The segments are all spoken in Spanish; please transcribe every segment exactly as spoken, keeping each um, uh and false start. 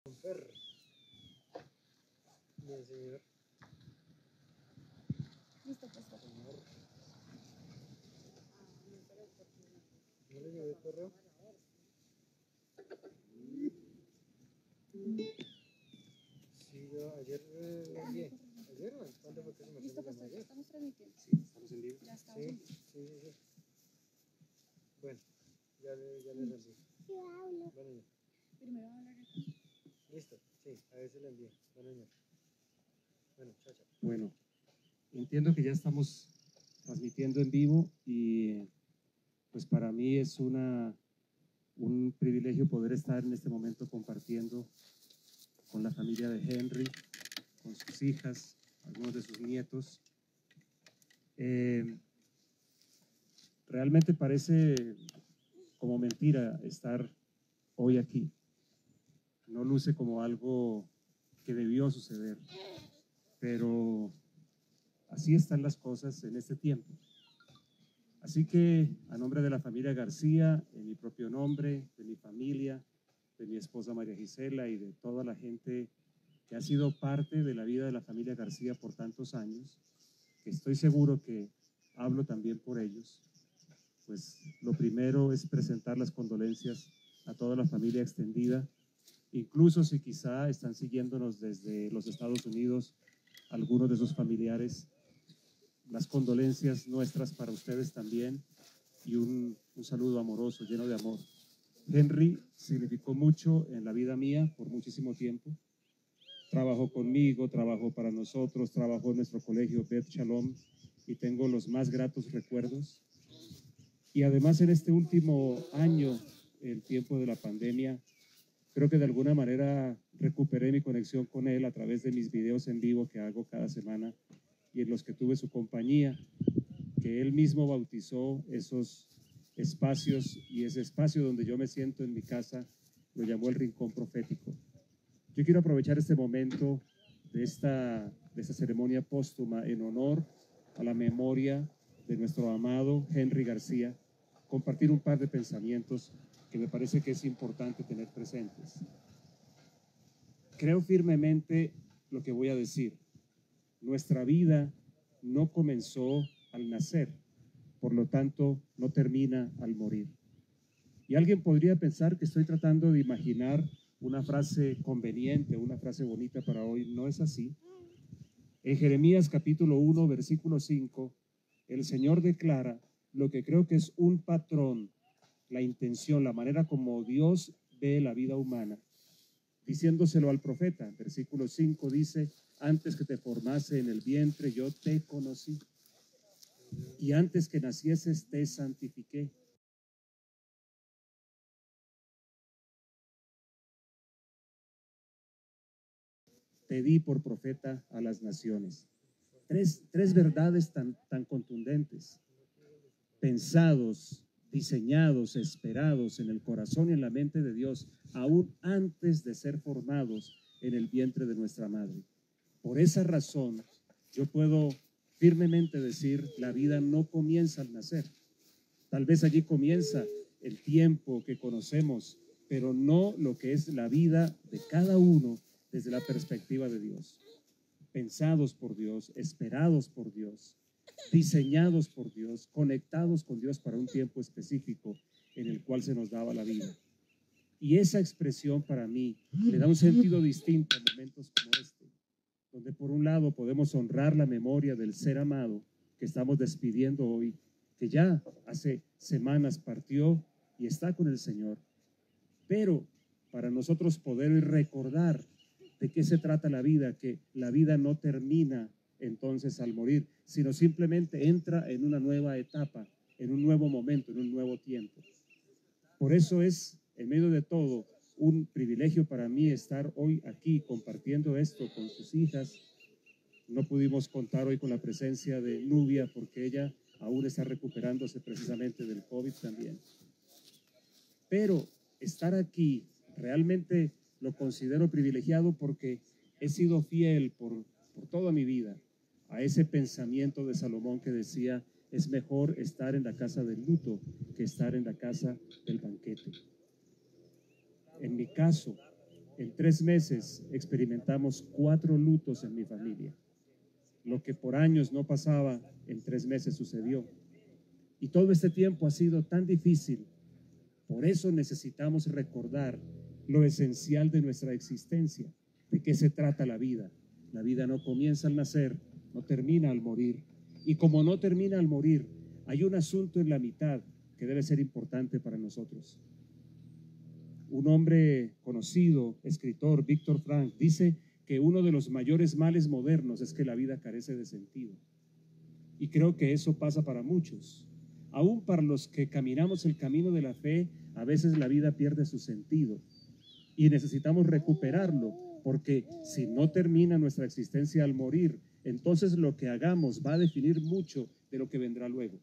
Fer. Bien, señor. Listo, pues. Señor. ¿No le llegó el correo? Sí, yo ayer eh, lo envié. ¿Ayer o cuándo fue que se me Listo, fue? pues. Ya estamos transmitiendo. Sí, estamos en vivo. Ya estamos Sí, en vivo. sí, sí, sí. Bueno, ya le, ya le rendí. Bueno, ya. Primero va a hablar acá. Listo, sí, a ver si le envié. Bueno, señor. Bueno, chao, chao. Bueno, entiendo que ya estamos transmitiendo en vivo y pues para mí es una, un privilegio poder estar en este momento compartiendo con la familia de Henry, con sus hijas, algunos de sus nietos. Eh, realmente parece como mentira estar hoy aquí. No luce como algo que debió suceder, pero así están las cosas en este tiempo. Así que a nombre de la familia García, en mi propio nombre, de mi familia, de mi esposa María Gisela y de toda la gente que ha sido parte de la vida de la familia García por tantos años, que estoy seguro que hablo también por ellos, pues lo primero es presentar las condolencias a toda la familia extendida, incluso si quizá están siguiéndonos desde los Estados Unidos, algunos de sus familiares, las condolencias nuestras para ustedes también y un, un saludo amoroso, lleno de amor. Henry significó mucho en la vida mía por muchísimo tiempo. Trabajó conmigo, trabajó para nosotros, trabajó en nuestro colegio Beth Shalom y tengo los más gratos recuerdos. Y además en este último año, el tiempo de la pandemia, creo que de alguna manera recuperé mi conexión con él a través de mis videos en vivo que hago cada semana y en los que tuve su compañía, que él mismo bautizó esos espacios y ese espacio donde yo me siento en mi casa, lo llamó el Rincón Profético. Yo quiero aprovechar este momento de esta, de esta ceremonia póstuma en honor a la memoria de nuestro amado Henry García, compartir un par de pensamientos que me parece que es importante tener presentes. Creo firmemente lo que voy a decir. Nuestra vida no comenzó al nacer, por lo tanto no termina al morir. Y alguien podría pensar que estoy tratando de imaginar una frase conveniente, una frase bonita para hoy. No es así. En Jeremías capítulo uno, versículo cinco, el Señor declara lo que creo que es un patrón, la intención, la manera como Dios ve la vida humana, diciéndoselo al profeta. Versículo cinco dice: antes que te formase en el vientre yo te conocí, y antes que nacieses te santifiqué. Te di por profeta a las naciones. Tres, tres verdades tan, tan contundentes, pensados, diseñados, esperados en el corazón y en la mente de Dios, aún antes de ser formados en el vientre de nuestra madre. Por esa razón, yo puedo firmemente decir, la vida no comienza al nacer. Tal vez allí comienza el tiempo que conocemos, pero no lo que es la vida de cada uno desde la perspectiva de Dios. Pensados por Dios, esperados por Dios, diseñados por Dios, conectados con Dios para un tiempo específico en el cual se nos daba la vida. Y esa expresión para mí le da un sentido distinto a momentos como este, donde por un lado podemos honrar la memoria del ser amado que estamos despidiendo hoy, que ya hace semanas partió y está con el Señor, pero para nosotros poder recordar de qué se trata la vida, que la vida no termina entonces al morir, sino simplemente entra en una nueva etapa, en un nuevo momento, en un nuevo tiempo. Por eso es, en medio de todo, un privilegio para mí estar hoy aquí compartiendo esto con sus hijas. No pudimos contar hoy con la presencia de Nubia porque ella aún está recuperándose precisamente del COVID también. Pero estar aquí realmente lo considero privilegiado porque he sido fiel por, por toda mi vida a ese pensamiento de Salomón que decía: es mejor estar en la casa del luto que estar en la casa del banquete. En mi caso, En tres meses experimentamos cuatro lutos en mi familia. Lo que por años no pasaba, en tres meses sucedió. Y todo este tiempo ha sido tan difícil. Por eso necesitamos recordar lo esencial de nuestra existencia. ¿De qué se trata la vida? La vida no comienza al nacer, no termina al morir. Y como no termina al morir, hay un asunto en la mitad que debe ser importante para nosotros. Un hombre conocido, escritor, Víctor Frank, dice que uno de los mayores males modernos es que la vida carece de sentido. Y creo que eso pasa para muchos. Aún para los que caminamos el camino de la fe, a veces la vida pierde su sentido y necesitamos recuperarlo, porque si no termina nuestra existencia al morir, entonces lo que hagamos va a definir mucho de lo que vendrá luego.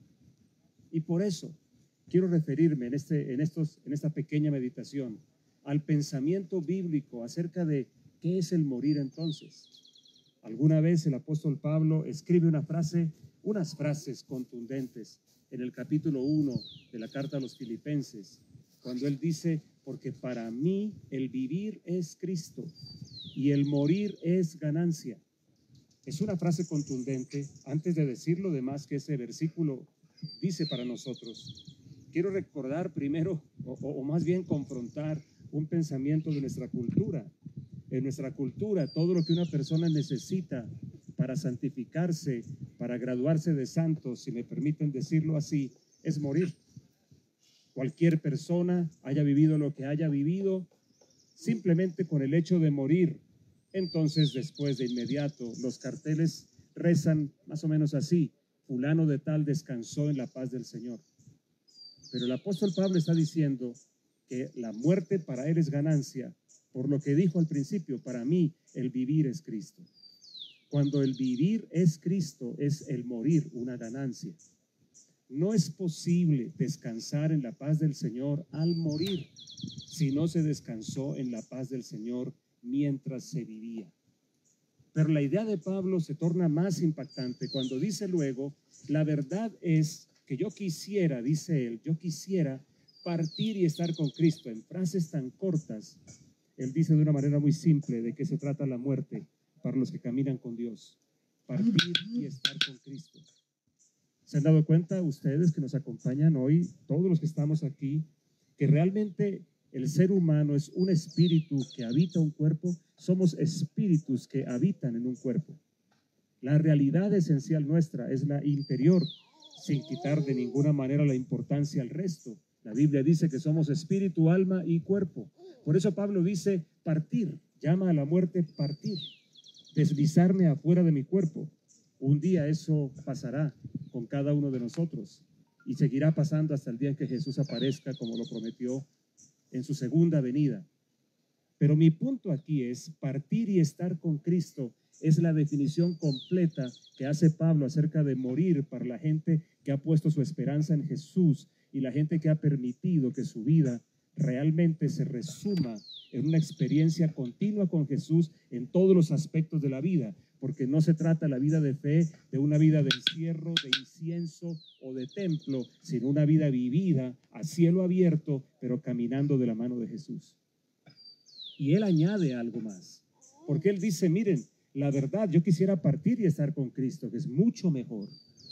Y por eso quiero referirme en, este, en, estos, en esta pequeña meditación al pensamiento bíblico acerca de qué es el morir entonces. Alguna vez el apóstol Pablo escribe una frase, unas frases contundentes en el capítulo uno de la carta a los Filipenses, cuando él dice: porque para mí el vivir es Cristo y el morir es ganancia. Es una frase contundente. Antes de decir lo demás que ese versículo dice para nosotros, quiero recordar primero, o, o más bien confrontar un pensamiento de nuestra cultura. En nuestra cultura, todo lo que una persona necesita para santificarse, para graduarse de santos, si me permiten decirlo así, es morir. Cualquier persona, haya vivido lo que haya vivido, simplemente con el hecho de morir, entonces después de inmediato los carteles rezan más o menos así: fulano de tal descansó en la paz del Señor. Pero el apóstol Pablo está diciendo que la muerte para él es ganancia, por lo que dijo al principio: para mí el vivir es Cristo. Cuando el vivir es Cristo, es el morir una ganancia. No es posible descansar en la paz del Señor al morir, si no se descansó en la paz del Señor mientras se vivía. Pero la idea de Pablo se torna más impactante cuando dice luego: la verdad es que yo quisiera, dice él, yo quisiera partir y estar con Cristo. En frases tan cortas, él dice de una manera muy simple de qué se trata la muerte para los que caminan con Dios: partir y estar con Cristo. ¿Se han dado cuenta ustedes que nos acompañan hoy, todos los que estamos aquí, que realmente el ser humano es un espíritu que habita un cuerpo? Somos espíritus que habitan en un cuerpo. La realidad esencial nuestra es la interior, sin quitar de ninguna manera la importancia al resto. La Biblia dice que somos espíritu, alma y cuerpo. Por eso Pablo dice partir, llama a la muerte partir, deslizarme afuera de mi cuerpo. Un día eso pasará con cada uno de nosotros y seguirá pasando hasta el día en que Jesús aparezca, como lo prometió en su segunda venida. Pero mi punto aquí es: partir y estar con Cristo es la definición completa que hace Pablo acerca de morir para la gente que ha puesto su esperanza en Jesús y la gente que ha permitido que su vida realmente se resuma en una experiencia continua con Jesús en todos los aspectos de la vida, porque no se trata la vida de fe de una vida de encierro, de incienso o de templo, sino una vida vivida a cielo abierto, pero caminando de la mano de Jesús. Y él añade algo más, porque él dice: miren, la verdad, yo quisiera partir y estar con Cristo, que es mucho mejor,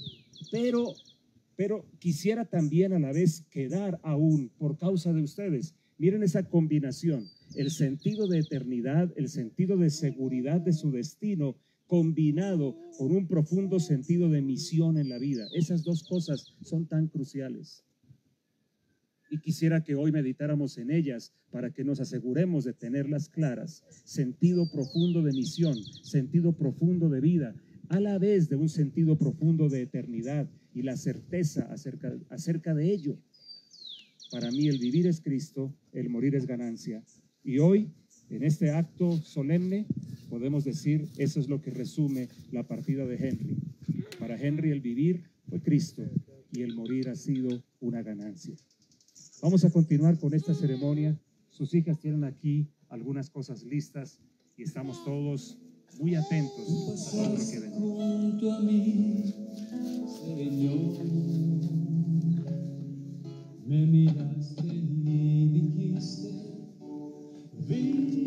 pero, pero quisiera también a la vez quedar aún por causa de ustedes. Miren esa combinación, el sentido de eternidad, el sentido de seguridad de su destino, combinado con un profundo sentido de misión en la vida. Esas dos cosas son tan cruciales. Y quisiera que hoy meditáramos en ellas para que nos aseguremos de tenerlas claras. Sentido profundo de misión, sentido profundo de vida, a la vez de un sentido profundo de eternidad y la certeza acerca, acerca de ello. Para mí el vivir es Cristo, el morir es ganancia. Y hoy, en este acto solemne, podemos decir, eso es lo que resume la partida de Henry. Para Henry el vivir fue Cristo y el morir ha sido una ganancia. Vamos a continuar con esta ceremonia. Sus hijas tienen aquí algunas cosas listas y estamos todos muy atentos a lo que vendrá. Junto a mí, Señor, me miraste y dijiste, ven.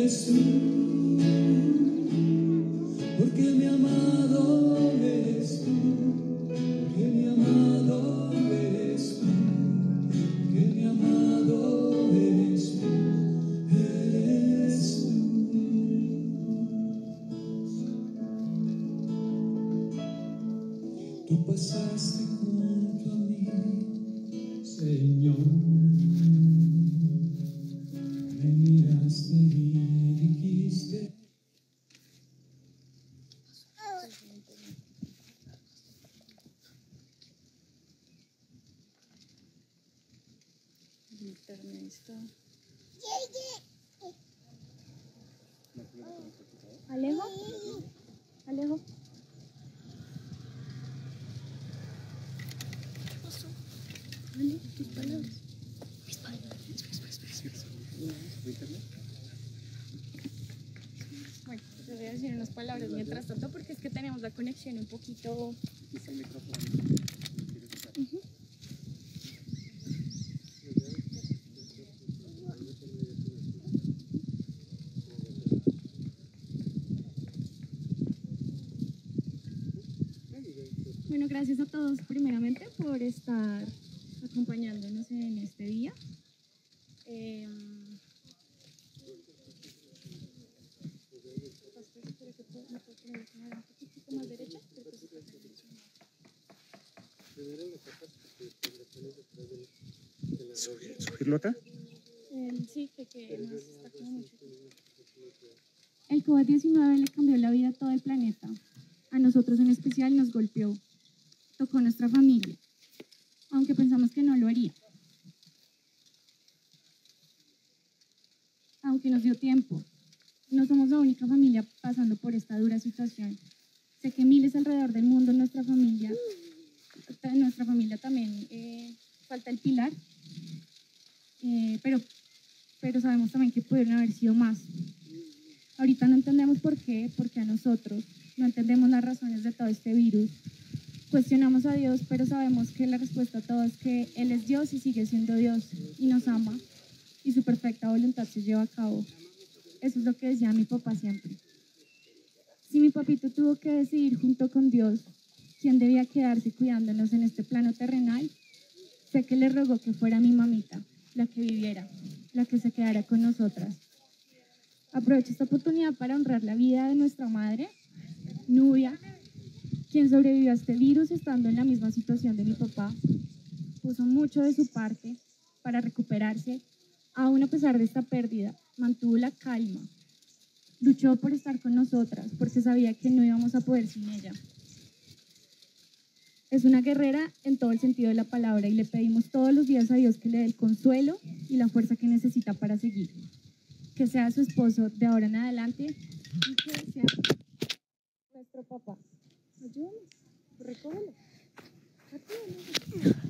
eres tú, porque mi amado eres tú, porque mi amado eres tú, porque mi amado eres tú, eres tú. Tú pasaste junto a mí, Señor, me miraste y dijiste. El internet está. Alejo. Alejo. ¿Qué pasó? Ale, tus palabras. Mis palabras. Bueno, te voy a decir unas palabras mientras tanto porque es que tenemos la conexión un poquito. Quita el micrófono. Ujú. Bueno, gracias a todos primeramente por estar acompañándonos en este día. Eh, Pastor, espero que pueda- me puedo poner la cámara un poquitico más derecha, porque se está direccionando. Primero lo tapas porque te le pones detrás del- de la Subir- ropa. ¿Subirlo acá? El, sí, que, que Pero más yo está algo como así, mucho. con una fotografía. El COVID diecinueve le cambió la vida a todo el planeta. A nosotros en especial nos golpeó. Tocó nuestra familia, aunque pensamos que no lo haría. Aunque nos dio tiempo. No somos la única familia pasando por esta dura situación. Sé que miles alrededor del mundo, nuestra familia, en nuestra familia también eh, falta el pilar, eh, pero, pero sabemos también que pudieron haber sido más. Ahorita no entendemos por qué, porque a nosotros no entendemos las razones de todo este virus. Cuestionamos a Dios, pero sabemos que la respuesta a todo es que Él es Dios y sigue siendo Dios y nos ama y su perfecta voluntad se lleva a cabo. Eso es lo que decía mi papá siempre. Si mi papito tuvo que decidir junto con Dios quién debía quedarse cuidándonos en este plano terrenal, sé que le rogó que fuera mi mamita, la que viviera, la que se quedara con nosotras. Aprovecho esta oportunidad para honrar la vida de nuestra madre, Nubia, quien sobrevivió a este virus estando en la misma situación de mi papá. Puso mucho de su parte para recuperarse, aún a pesar de esta pérdida, mantuvo la calma. Luchó por estar con nosotras porque sabía que no íbamos a poder sin ella. Es una guerrera en todo el sentido de la palabra y le pedimos todos los días a Dios que le dé el consuelo y la fuerza que necesita para seguir. Que sea su esposo de ahora en adelante y que sea nuestro papá. Ayúdame, recógelo. Rápido,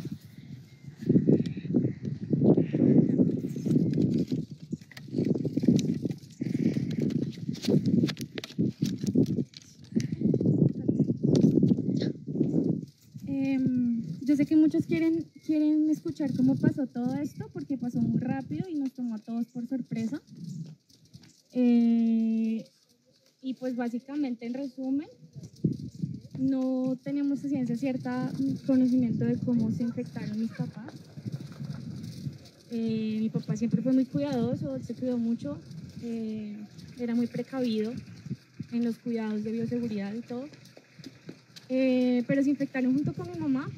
Em, yo sé que muchos quieren, quieren escuchar cómo pasó todo esto, porque pasó muy rápido y nos tomó a todos por sorpresa. Eh, y pues básicamente, en resumen, no tenemos a ciencia cierta conocimiento de cómo se infectaron mis papás. Eh, mi papá siempre fue muy cuidadoso, él se cuidó mucho, eh, era muy precavido en los cuidados de bioseguridad y todo. Eh, pero se infectaron junto con mi mamá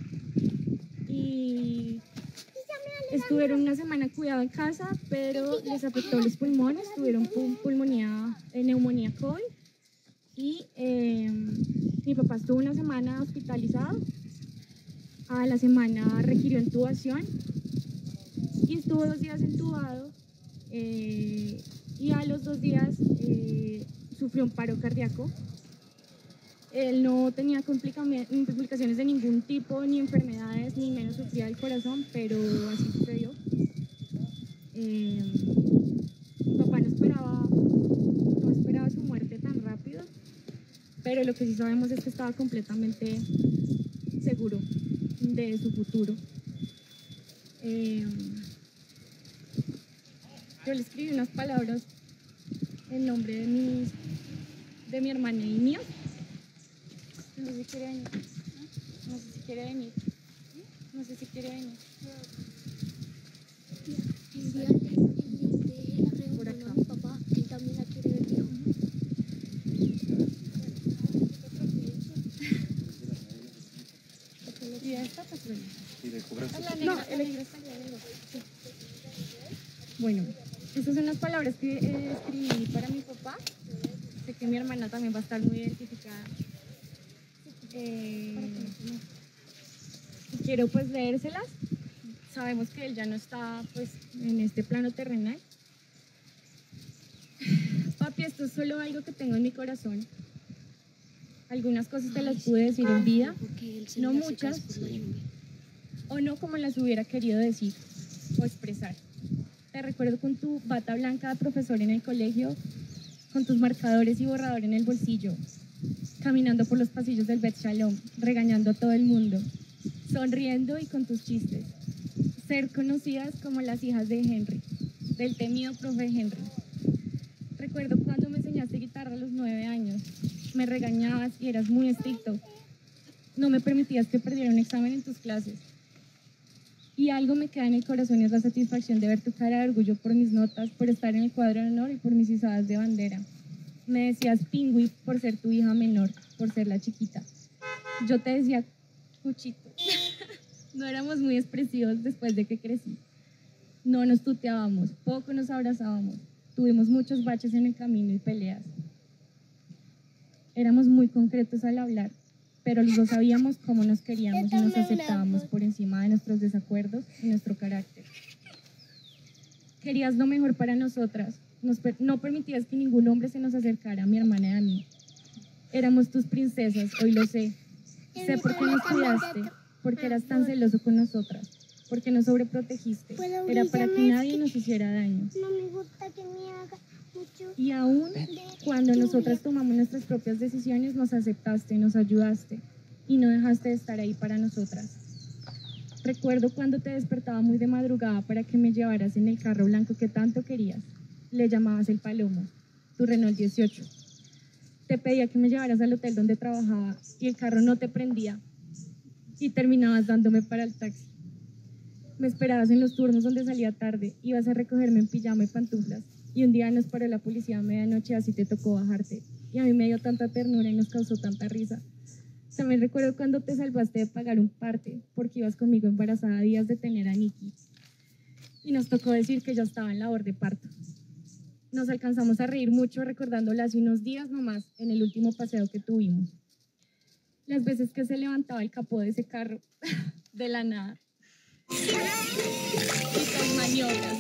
y estuvieron una semana cuidado en casa, pero les afectó los pulmones, tuvieron pul- pulmonía, eh, neumonía COVID y eh, mi papá estuvo una semana hospitalizado, a la semana requirió intubación y estuvo dos días entubado eh, y a los dos días eh, sufrió un paro cardíaco. Él no tenía complica- complicaciones de ningún tipo, ni enfermedades, ni menos sufría del corazón, pero así sucedió. Eh, mi papá no esperaba, no esperaba su muerte tan rápido, pero lo que sí sabemos es que estaba completamente seguro de su futuro. Eh, yo le escribí unas palabras en nombre de, mis, de mi hermana y mío. No sé si quiere venir. No sé si quiere venir. No sé si quiere venir. Por acá. Mi papá, él también la quiere ver, dijo. ¿Y esta pues bueno? Y le cobran Ah, sus- la negra, la negra está allá, venga. Sí. Bueno, estas son las palabras que eh, escribí para mi papá. Sé que mi hermana también va a estar muy identificada. Eh, y quiero pues leérselas. Sabemos que él ya no está pues en este plano terrenal. Papi, esto es solo algo que tengo en mi corazón. Algunas cosas te las pude decir en vida, Porque él se no le hace muchas, caso por la lluvia. o no como las hubiera querido decir o expresar. Te recuerdo con tu bata blanca de profesor en el colegio, con tus marcadores y borrador en el bolsillo, caminando por los pasillos del Bet Shalom, regañando a todo el mundo, sonriendo y con tus chistes. Ser conocidas como las hijas de Henry, del temido profe Henry. Recuerdo cuando me enseñaste guitarra a los nueve años. Me regañabas y eras muy estricto. No me permitías que perdiera un examen en tus clases. Y algo me queda en el corazón y es la satisfacción de ver tu cara de orgullo por mis notas, por estar en el cuadro de honor y por mis izadas de bandera. Me decías pingüi por ser tu hija menor, por ser la chiquita. Yo te decía cuchito. No éramos muy expresivos después de que crecí. No nos tuteábamos, poco nos abrazábamos. Tuvimos muchos baches en el camino y peleas. Éramos muy concretos al hablar, pero los dos sabíamos cómo nos queríamos y nos aceptábamos por encima de nuestros desacuerdos y nuestro carácter. Querías lo mejor para nosotras. Nos per- no permitías que ningún hombre se nos acercara a mi hermana y a mí. Éramos tus princesas, hoy lo sé. Sé por qué nos cuidaste, porque eras tan celoso con nosotras, porque nos sobreprotegiste. Era para que nadie nos hiciera daño. No me gusta que me haga mucho. Y aún cuando nosotras tomamos nuestras propias decisiones, nos aceptaste, nos ayudaste y no dejaste de estar ahí para nosotras. Recuerdo cuando te despertaba muy de madrugada para que me llevaras en el carro blanco que tanto querías. Le llamabas el Palomo, tu Renault dieciocho. Te pedía que me llevaras al hotel donde trabajaba y el carro no te prendía y terminabas dándome para el taxi. Me esperabas en los turnos donde salía tarde, ibas a recogerme en pijama y pantuflas y un día nos paró la policía a medianoche, así te tocó bajarte y a mí me dio tanta ternura y nos causó tanta risa. También recuerdo cuando te salvaste de pagar un parte porque ibas conmigo embarazada a días de tener a Nikki y nos tocó decir que ya estaba en labor de parto. Nos alcanzamos a reír mucho recordándola hace unos días nomás en el último paseo que tuvimos. Las veces que se levantaba el capó de ese carro de la nada. Y tus maniobras.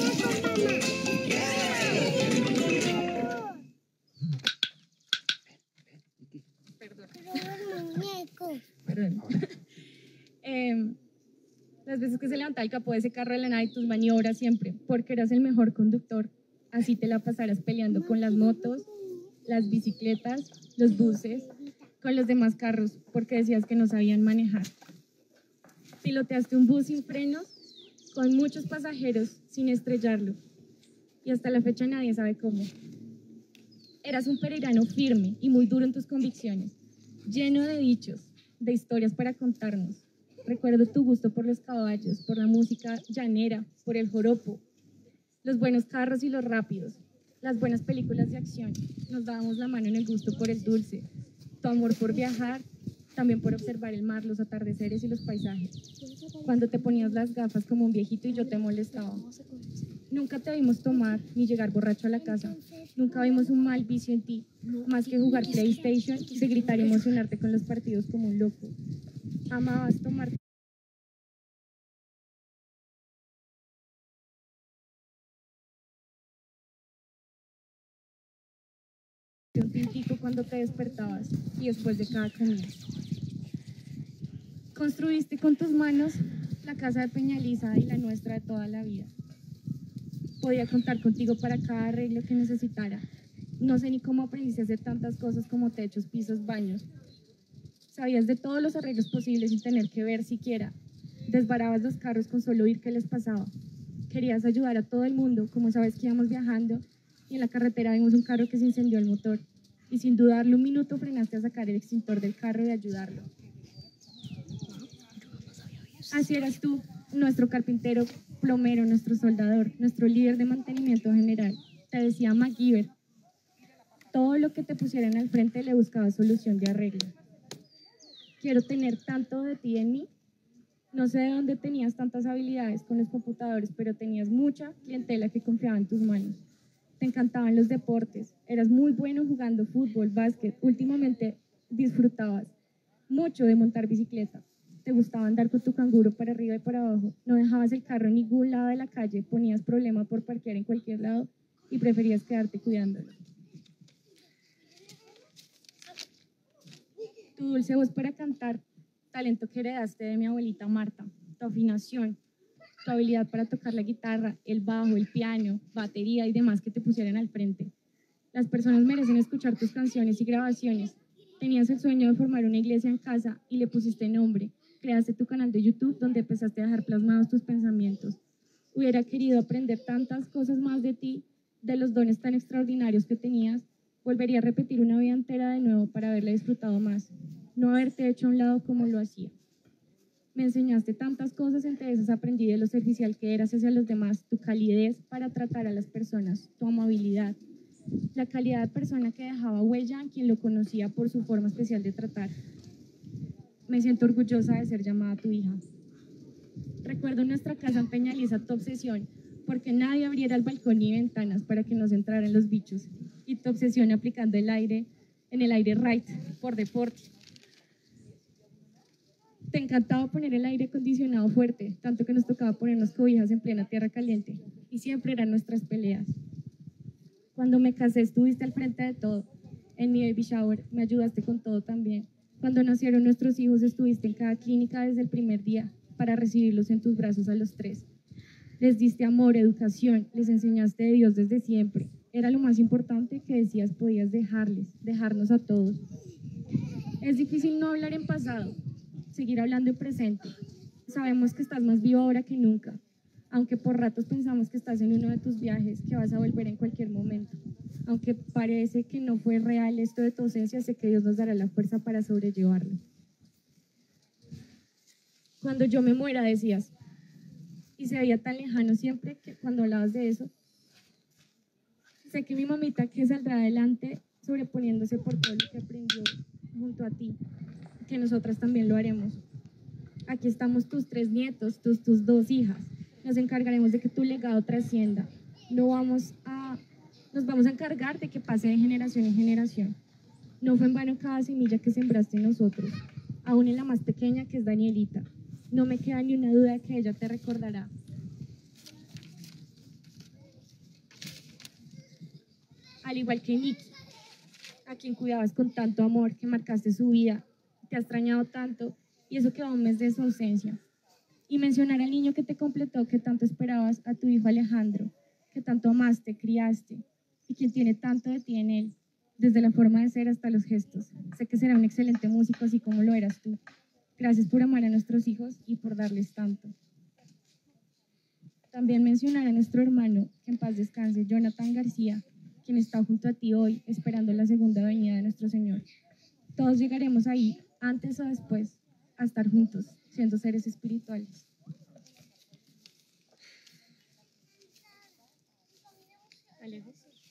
Perdón. Perdón. Em, las veces que se levantaba el capó de ese carro de la nada y tus maniobras siempre, porque eras el mejor conductor. Así te la pasaras peleando con las motos, las bicicletas, los buses, con los demás carros, porque decías que no sabían manejar. Piloteaste un bus sin frenos, con muchos pasajeros, sin estrellarlo. Y hasta la fecha nadie sabe cómo. Eras un peregrino firme y muy duro en tus convicciones, lleno de dichos, de historias para contarnos. Recuerdo tu gusto por los caballos, por la música llanera, por el joropo, los buenos carros y los rápidos, las buenas películas de acción. Nos dábamos la mano en el gusto por el dulce, tu amor por viajar, también por observar el mar, los atardeceres y los paisajes. Cuando te ponías las gafas como un viejito y yo te molestaba. Nunca te vimos tomar ni llegar borracho a la casa. Nunca vimos un mal vicio en ti, más que jugar PlayStation y de gritar y emocionarte con los partidos como un loco. Amabas tomar un tintico cuando te despertabas y después de cada comida. Construiste con tus manos la casa de Peñaliza y la nuestra de toda la vida. Podía contar contigo para cada arreglo que necesitara. No sé ni cómo aprendiste a hacer tantas cosas como techos, pisos, baños. Sabías de todos los arreglos posibles sin tener que ver siquiera. Desbarabas los carros con solo oír qué les pasaba. Querías ayudar a todo el mundo, como sabes que íbamos viajando, y en la carretera vimos un carro que se incendió el motor. Y sin dudarlo un minuto frenaste a sacar el extintor del carro y ayudarlo. Así eras tú, nuestro carpintero, plomero, nuestro soldador, nuestro líder de mantenimiento general. Te decía MacGyver. Todo lo que te pusieran al frente le buscaba solución de arreglo. Quiero tener tanto de ti en mí. No sé de dónde tenías tantas habilidades con los computadores, pero tenías mucha clientela que confiaba en tus manos. Te encantaban los deportes, eras muy bueno jugando fútbol, básquet. Últimamente disfrutabas mucho de montar bicicleta. Te gustaba andar con tu canguro para arriba y para abajo. No dejabas el carro en ningún lado de la calle, ponías problema por parquear en cualquier lado y preferías quedarte cuidándolo. Tu dulce voz para cantar, talento que heredaste de mi abuelita Marta, tu afinación, tu habilidad para tocar la guitarra, el bajo, el piano, batería y demás que te pusieran al frente. Las personas merecen escuchar tus canciones y grabaciones. Tenías el sueño de formar una iglesia en casa y le pusiste nombre. Creaste tu canal de YouTube donde empezaste a dejar plasmados tus pensamientos. Hubiera querido aprender tantas cosas más de ti, de los dones tan extraordinarios que tenías. Volvería a repetir una vida entera de nuevo para haberla disfrutado más. No haberte hecho a un lado como lo hacía. Me enseñaste tantas cosas, entre esas aprendí de lo servicial que eras hacia los demás, tu calidez para tratar a las personas, tu amabilidad, la calidad de persona que dejaba huella en quien lo conocía por su forma especial de tratar. Me siento orgullosa de ser llamada tu hija. Recuerdo en nuestra casa en Peñaliza tu obsesión, porque nadie abriera el balcón ni ventanas para que no se entraran los bichos, y tu obsesión aplicando el aire, en el aire right, por deporte. Te encantaba poner el aire acondicionado fuerte, tanto que nos tocaba ponernos cobijas en plena tierra caliente, y siempre eran nuestras peleas. Cuando me casé estuviste al frente de todo. En mi baby shower me ayudaste con todo también. Cuando nacieron nuestros hijos estuviste en cada clínica desde el primer día para recibirlos en tus brazos a los tres. Les diste amor, educación, les enseñaste de Dios desde siempre. Era lo más importante que decías podías dejarles, dejarnos a todos. Es difícil no hablar en pasado, seguir hablando en presente. Sabemos que estás más vivo ahora que nunca, aunque por ratos pensamos que estás en uno de tus viajes, que vas a volver en cualquier momento. Aunque parece que no fue real esto de tu ausencia, sé que Dios nos dará la fuerza para sobrellevarlo. Cuando yo me muera, decías, y se veía tan lejano siempre que cuando hablabas de eso, sé que mi mamita que saldrá adelante sobreponiéndose por todo lo que aprendió junto a ti, que nosotras también lo haremos. Aquí estamos tus tres nietos, tus, tus dos hijas. Nos encargaremos de que tu legado trascienda. No vamos a, nos vamos a encargar de que pase de generación en generación. No fue en vano cada semilla que sembraste en nosotros, aún en la más pequeña que es Danielita. No me queda ni una duda de que ella te recordará. Al igual que Nicky, a quien cuidabas con tanto amor, que marcaste su vida, te ha extrañado tanto y eso quedó un mes de su ausencia. Y mencionar al niño que te completó, que tanto esperabas, a tu hijo Alejandro, que tanto amaste, criaste y quien tiene tanto de ti en él, desde la forma de ser hasta los gestos. Sé que será un excelente músico así como lo eras tú. Gracias por amar a nuestros hijos y por darles tanto. También mencionar a nuestro hermano, que en paz descanse, Jonathan García, quien está junto a ti hoy esperando la segunda venida de nuestro Señor. Todos llegaremos ahí, antes o después, a estar juntos, siendo seres espirituales. Alejo.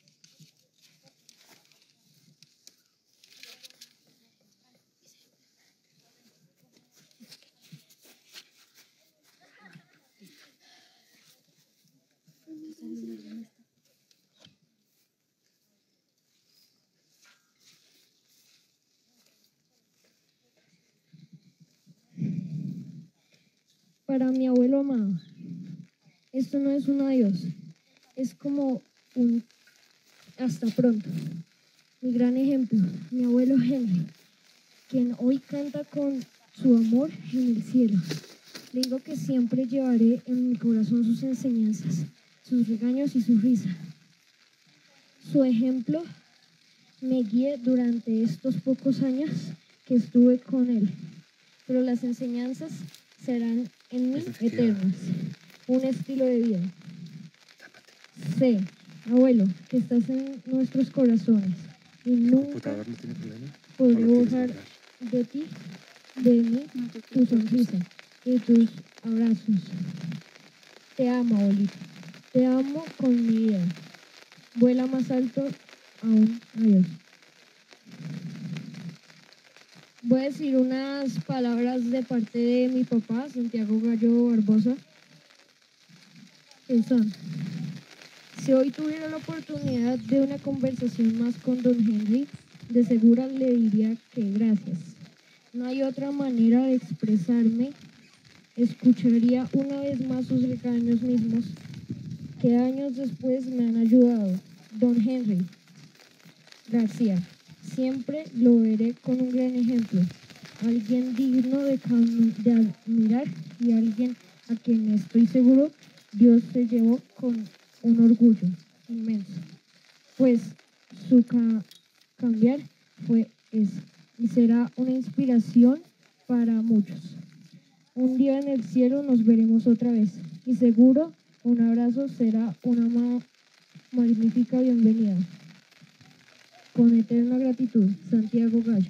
Para mi abuelo amado, esto no es un adiós, es como un hasta pronto. Mi gran ejemplo, mi abuelo Henry, quien hoy canta con su amor en el cielo. Le digo que siempre llevaré en mi corazón sus enseñanzas, sus regaños y su risa. Su ejemplo me guía durante estos pocos años que estuve con él, pero las enseñanzas serán en mí eternas, un estilo de vida. Sé Abuelo, que estás en nuestros corazones y ¿El nunca computador no tiene problema? podré ¿O lo quieres borrar borrar? de ti, de mí, tu sonrisa y tus abrazos. Te amo, abuelito. Te amo con mi vida. Vuela más alto aún. Adiós. Voy a decir unas palabras de parte de mi papá, Santiago Gallo Barbosa, que son: si hoy tuviera la oportunidad de una conversación más con don Henry, de segura le diría que gracias. No hay otra manera de expresarme. Escucharía una vez más sus regaños mismos, que años después me han ayudado. Don Henry García, siempre lo veré con un gran ejemplo, alguien digno de, cam- de admirar y alguien a quien estoy seguro Dios se llevó con un orgullo inmenso, pues su ca- cambiar fue ese y será una inspiración para muchos. Un día en el cielo nos veremos otra vez y seguro un abrazo será una ma- magnífica bienvenida. Con eterna gratitud, Santiago Gallo.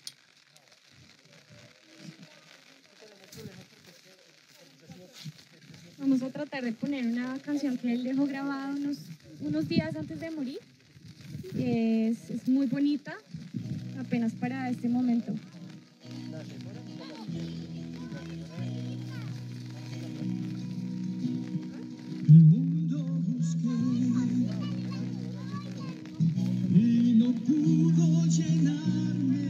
Vamos a tratar de poner una canción que él dejó grabada unos, unos días antes de morir. Es, es muy bonita, apenas para este momento. El mundo busqué y no pudo llenarme.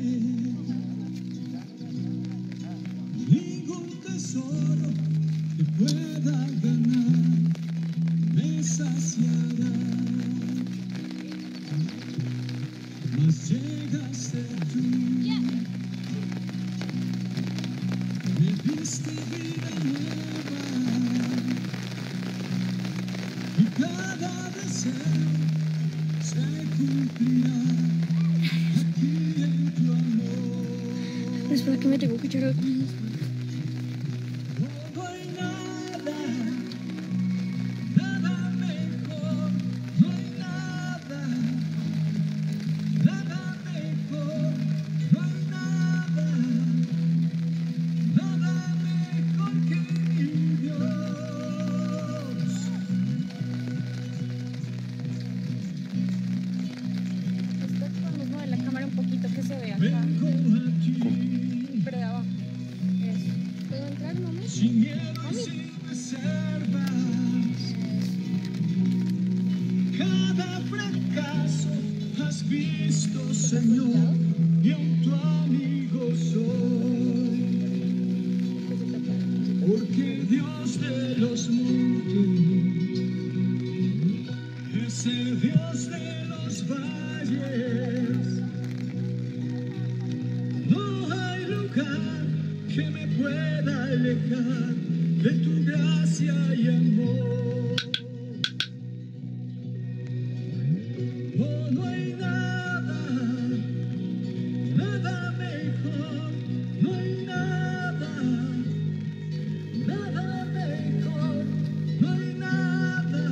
Ningún tesoro que pueda ganar me saciará. Mas llegaste tú, me diste vida nueva. Y cada deseo se cumplirá aquí en tu amor. Espera que me tengo que echar. No hay nada, nada mejor. No hay nada, nada mejor. No hay nada, nada mejor que mi Dios. Esto podemos mover la cámara un poquito que se vea acá, Vengo aquí pero de abajo. Eso. ¿Puedo entrar, mami? sin miedo y sin reservas. Cada fracaso has visto, Señor, y aun tu amigo soy. Porque Dios de los montes es el Dios de los valles. No hay lugar que me pueda alejar de tu gracia y amor. Oh, no hay nada, nada mejor. No hay nada, nada mejor. No hay nada,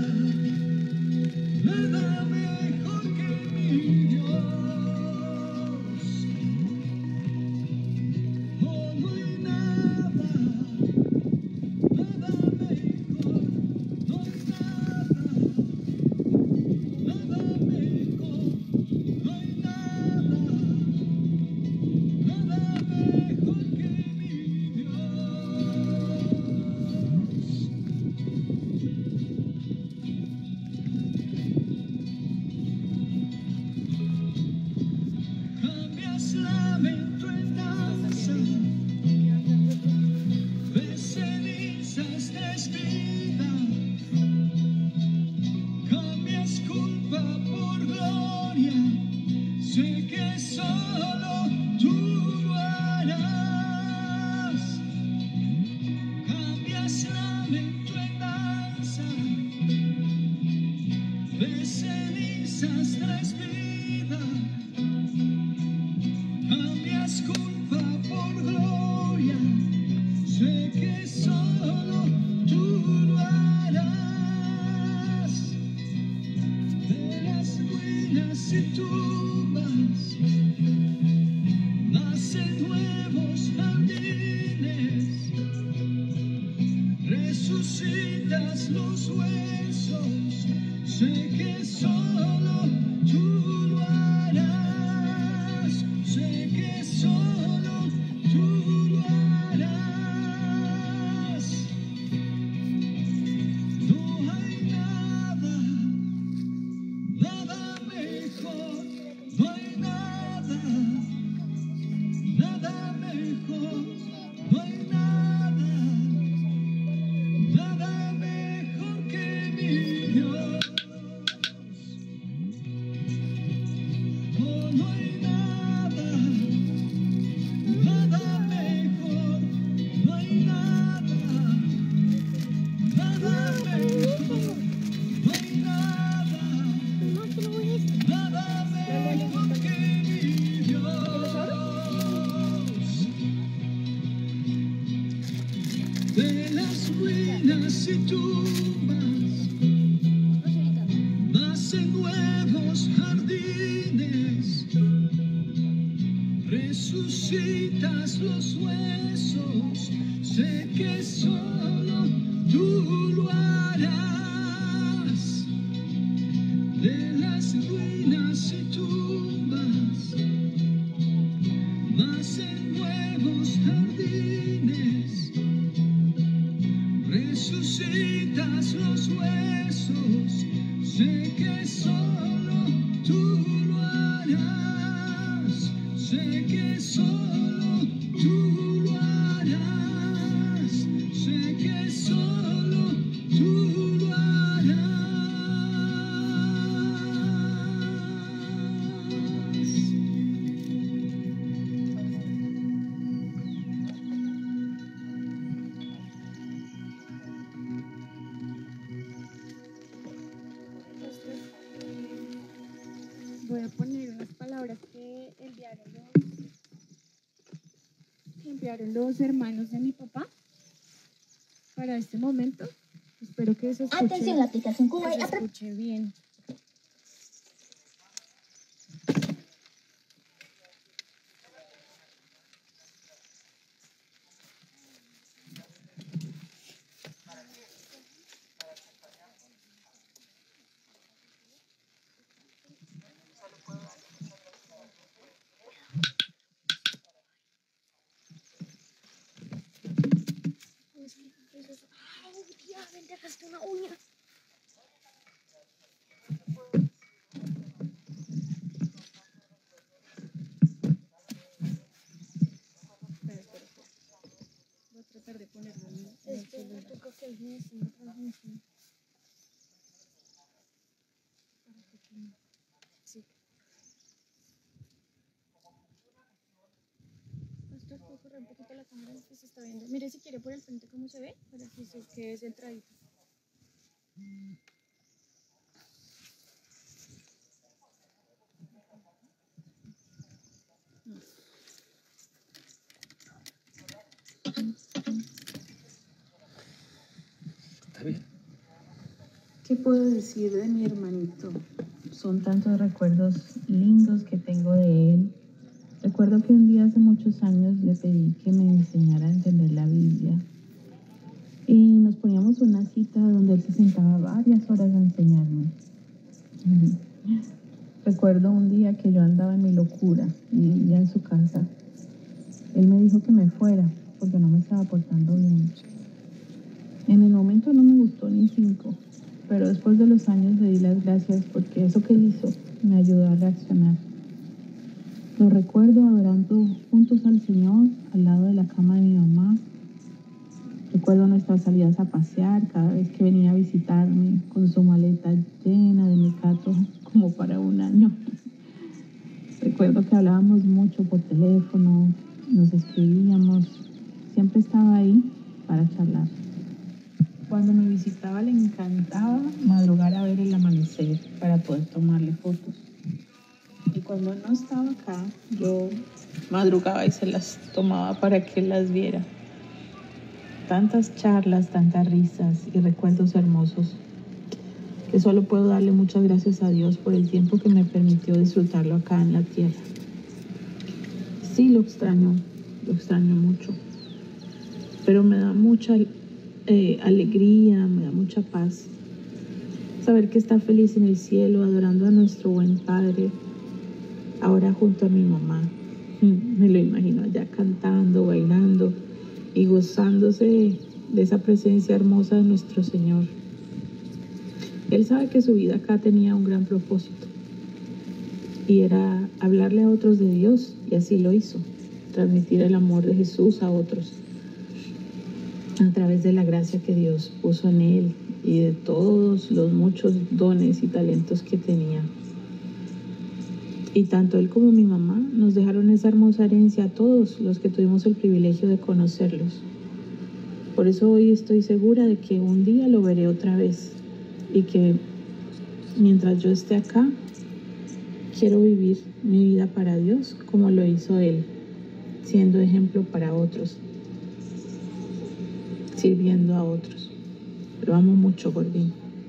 nada mejor que mi Dios. Oh, no hay nada, nada mejor. No y tumbas, nacen nuevos jardines, resucitas los huesos, sé que solo tú lo harás, sé que solo tú lo harás. No hay nada, nada mejor, no hay nada, nada mejor, no hay nada, nada mejor que mi Dios. Oh, no hay nada, nada mejor, no hay nada, nada mejor, no hay nada, nada mejor que mi Dios. De las ruinas y tumbas nacen nuevos jardines, resucitas los huesos, sé que solo tú lo harás. De las ruinas y tumbas nacen nuevos jardines, resucitas los huesos, sé que solo tú lo harás, sé que solo tú lo harás, sé que solo tú lo harás. Voy a poner unas palabras que enviaron los, que enviaron los hermanos de mi papá para este momento. Espero que se escuche, Atención, la aplicación que Cuba. se escuche bien. Ay, tía, ven, dejaste una uña. Espera, espera, espera. Voy a tratar de ponerlo en, en el Este, celular. yo creo que es mi vecino, transmisión. Sí. Pastor, ¿puedo correr un poquito la cámara que se está viendo? Mire si quiere por el frente cómo se ve, para que se quede centradito. ¿Qué puedo decir de mi hermanito? Son tantos recuerdos lindos que tengo de él. Recuerdo que un día hace muchos años le pedí que me enseñara a entender la Biblia. Y nos poníamos una cita donde él se sentaba varias horas a enseñarme. Recuerdo un día que yo andaba en mi locura y ya en su casa. Él me dijo que me fuera porque no me estaba portando bien. En el momento no me gustó ni cinco, pero después de los años le di las gracias porque eso que hizo me ayudó a reaccionar. Lo recuerdo adorando juntos al Señor al lado de la cama de mi mamá. Recuerdo nuestras salidas a pasear cada vez que venía a visitarme con su maleta llena de mecato como para un año. Recuerdo que hablábamos mucho por teléfono, nos escribíamos, siempre estaba ahí para charlar. Cuando me visitaba le encantaba madrugar a ver el amanecer para poder tomarle fotos. Y cuando no estaba acá, yo madrugaba y se las tomaba para que él las viera. Tantas charlas, tantas risas y recuerdos hermosos. que solo puedo darle muchas gracias a Dios por el tiempo que me permitió disfrutarlo acá en la tierra. Sí, lo extraño, lo extraño mucho, pero me da mucha eh, alegría, me da mucha paz saber que está feliz en el cielo, adorando a nuestro buen Padre, ahora junto a mi mamá. Me lo imagino allá cantando, bailando y gozándose de esa presencia hermosa de nuestro Señor. Él sabe que su vida acá tenía un gran propósito y era hablarle a otros de Dios, y así lo hizo, transmitir el amor de Jesús a otros a través de la gracia que Dios puso en él y de todos los muchos dones y talentos que tenía. Y tanto él como mi mamá nos dejaron esa hermosa herencia a todos los que tuvimos el privilegio de conocerlos. Por eso hoy estoy segura de que un día lo veré otra vez y que mientras yo esté acá, quiero vivir mi vida para Dios como lo hizo él, siendo ejemplo para otros, sirviendo a otros. Lo amo mucho, Gordín.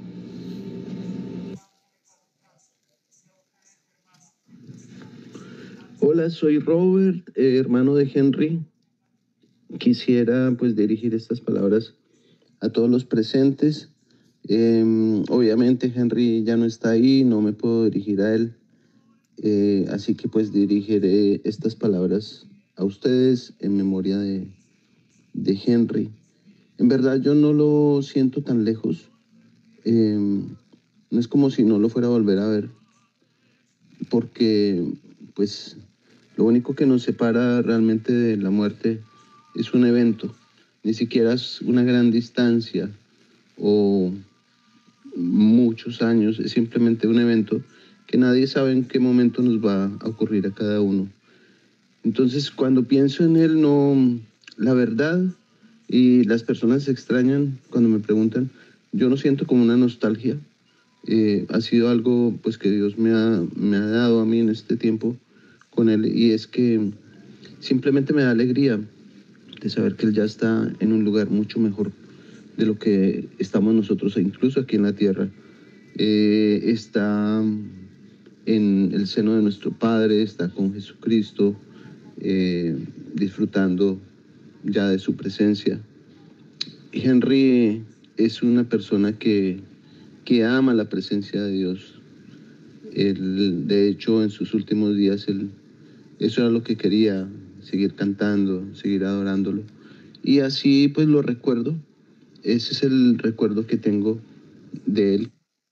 Hola, soy Robert, eh, hermano de Henry. Quisiera pues dirigir estas palabras a todos los presentes. Eh, obviamente Henry ya no está ahí, no me puedo dirigir a él. Eh, así que pues dirigiré estas palabras a ustedes en memoria de, de Henry. En verdad yo no lo siento tan lejos. Eh, no es como si no lo fuera a volver a ver. Porque pues lo único que nos separa realmente de la muerte es un evento. Ni siquiera es una gran distancia o muchos años. Es simplemente un evento que nadie sabe en qué momento nos va a ocurrir a cada uno. Entonces, cuando pienso en él, no, la verdad, y las personas se extrañan cuando me preguntan, yo no siento como una nostalgia. Eh, ha sido algo pues que Dios me ha, me ha dado a mí en este tiempo con él, y es que simplemente me da alegría de saber que él ya está en un lugar mucho mejor de lo que estamos nosotros, incluso aquí en la tierra. Eh, está en el seno de nuestro Padre, está con Jesucristo, eh, disfrutando ya de su presencia. Henry es una persona que, que ama la presencia de Dios. Él, de hecho, en sus últimos días, él, eso era lo que quería, seguir cantando, seguir adorándolo. Y así pues lo recuerdo. Ese es el recuerdo que tengo de él.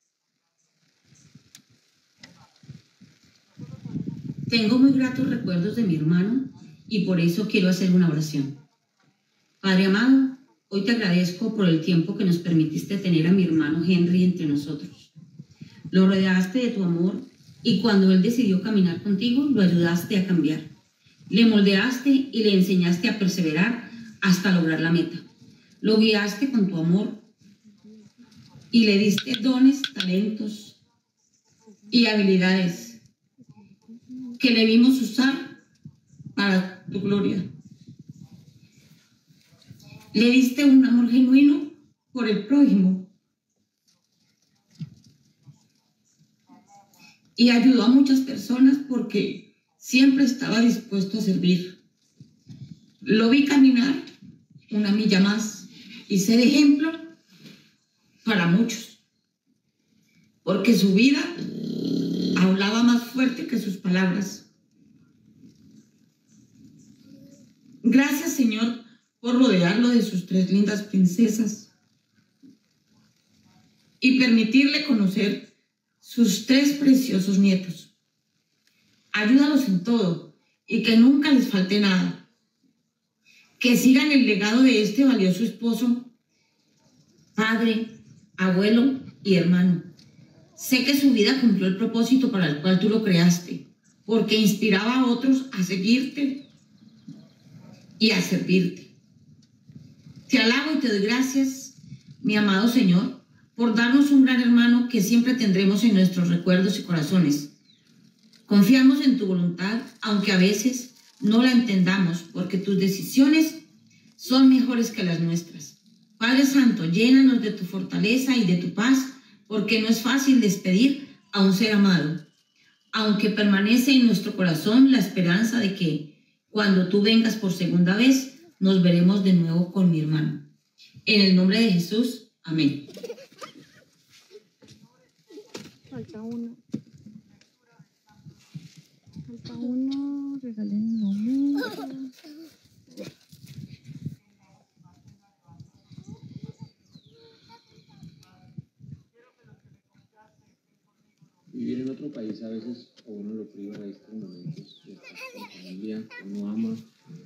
Tengo muy gratos recuerdos de mi hermano y por eso quiero hacer una oración. Padre amado, hoy te agradezco por el tiempo que nos permitiste tener a mi hermano Henry entre nosotros. Lo rodeaste de tu amor y cuando él decidió caminar contigo, lo ayudaste a cambiar. Le moldeaste y le enseñaste a perseverar hasta lograr la meta. Lo guiaste con tu amor y le diste dones, talentos y habilidades que le vimos usar para tu gloria. Le diste un amor genuino por el prójimo y ayudó a muchas personas porque siempre estaba dispuesto a servir. Lo vi caminar una milla más y ser ejemplo para muchos, porque su vida hablaba más fuerte que sus palabras. Gracias, Señor, por rodearlo de sus tres lindas princesas y permitirle conocer sus tres preciosos nietos. Ayúdalos en todo y que nunca les falte nada. Que sigan el legado de este valioso esposo, padre, abuelo y hermano. Sé que su vida cumplió el propósito para el cual tú lo creaste, porque inspiraba a otros a seguirte y a servirte. Te alabo y te doy gracias, mi amado Señor, por darnos un gran hermano que siempre tendremos en nuestros recuerdos y corazones. Confiamos en tu voluntad, aunque a veces no la entendamos, porque tus decisiones son mejores que las nuestras. Padre Santo, llénanos de tu fortaleza y de tu paz porque no es fácil despedir a un ser amado, aunque permanece en nuestro corazón la esperanza de que cuando tú vengas por segunda vez, nos veremos de nuevo con mi hermano. En el nombre de Jesús, amén. Falta uno. Falta uno. Regalen un momento. Vivir en otro país a veces a uno lo priva de estos momentos de estar con familia, que uno ama.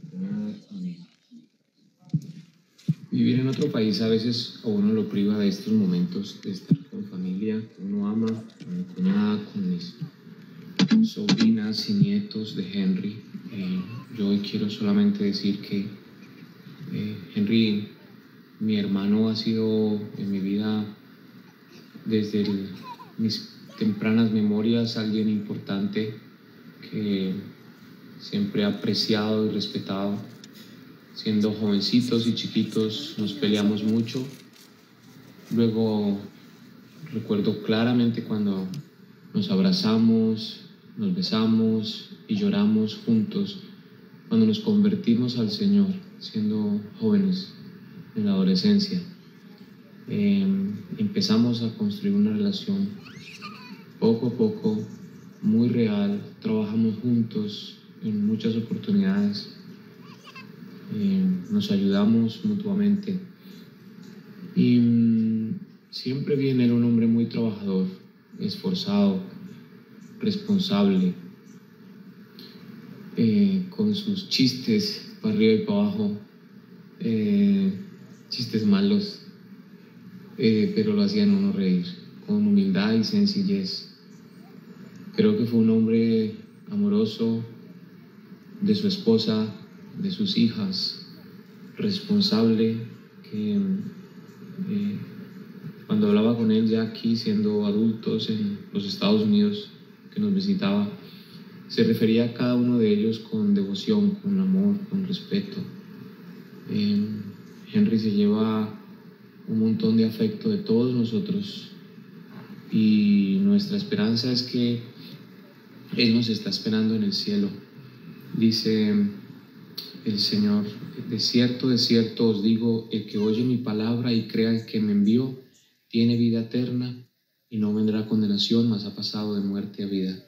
Vivir en otro país a veces a uno lo priva de estos momentos de estar con familia, que uno ama, con mi cuñada, con mis sobrinas y nietos de Henry. Eh, yo hoy quiero solamente decir que eh, Henry, mi hermano, ha sido en mi vida desde el, mis tempranas memorias alguien importante que siempre he apreciado y respetado. Siendo jovencitos y chiquitos nos peleamos mucho. Luego recuerdo claramente cuando nos abrazamos, nos besamos y lloramos juntos, cuando nos convertimos al Señor, siendo jóvenes en la adolescencia. Eh, empezamos a construir una relación poco a poco, muy real. Trabajamos juntos en muchas oportunidades. Eh, nos ayudamos mutuamente. Y mm, siempre vi en él un hombre muy trabajador, esforzado, responsable, eh, con sus chistes para arriba y para abajo, eh, chistes malos, eh, pero lo hacían uno reír, con humildad y sencillez. Creo que fue un hombre amoroso de su esposa, de sus hijas, responsable, que eh, cuando hablaba con él ya aquí siendo adultos en los Estados Unidos, que nos visitaba, se refería a cada uno de ellos con devoción, con amor, con respeto. Eh, Henry se lleva un montón de afecto de todos nosotros y nuestra esperanza es que Él nos está esperando en el cielo. Dice el Señor: de cierto, de cierto os digo, el que oye mi palabra y crea el que me envió, tiene vida eterna y no vendrá condenación, mas ha pasado de muerte a vida.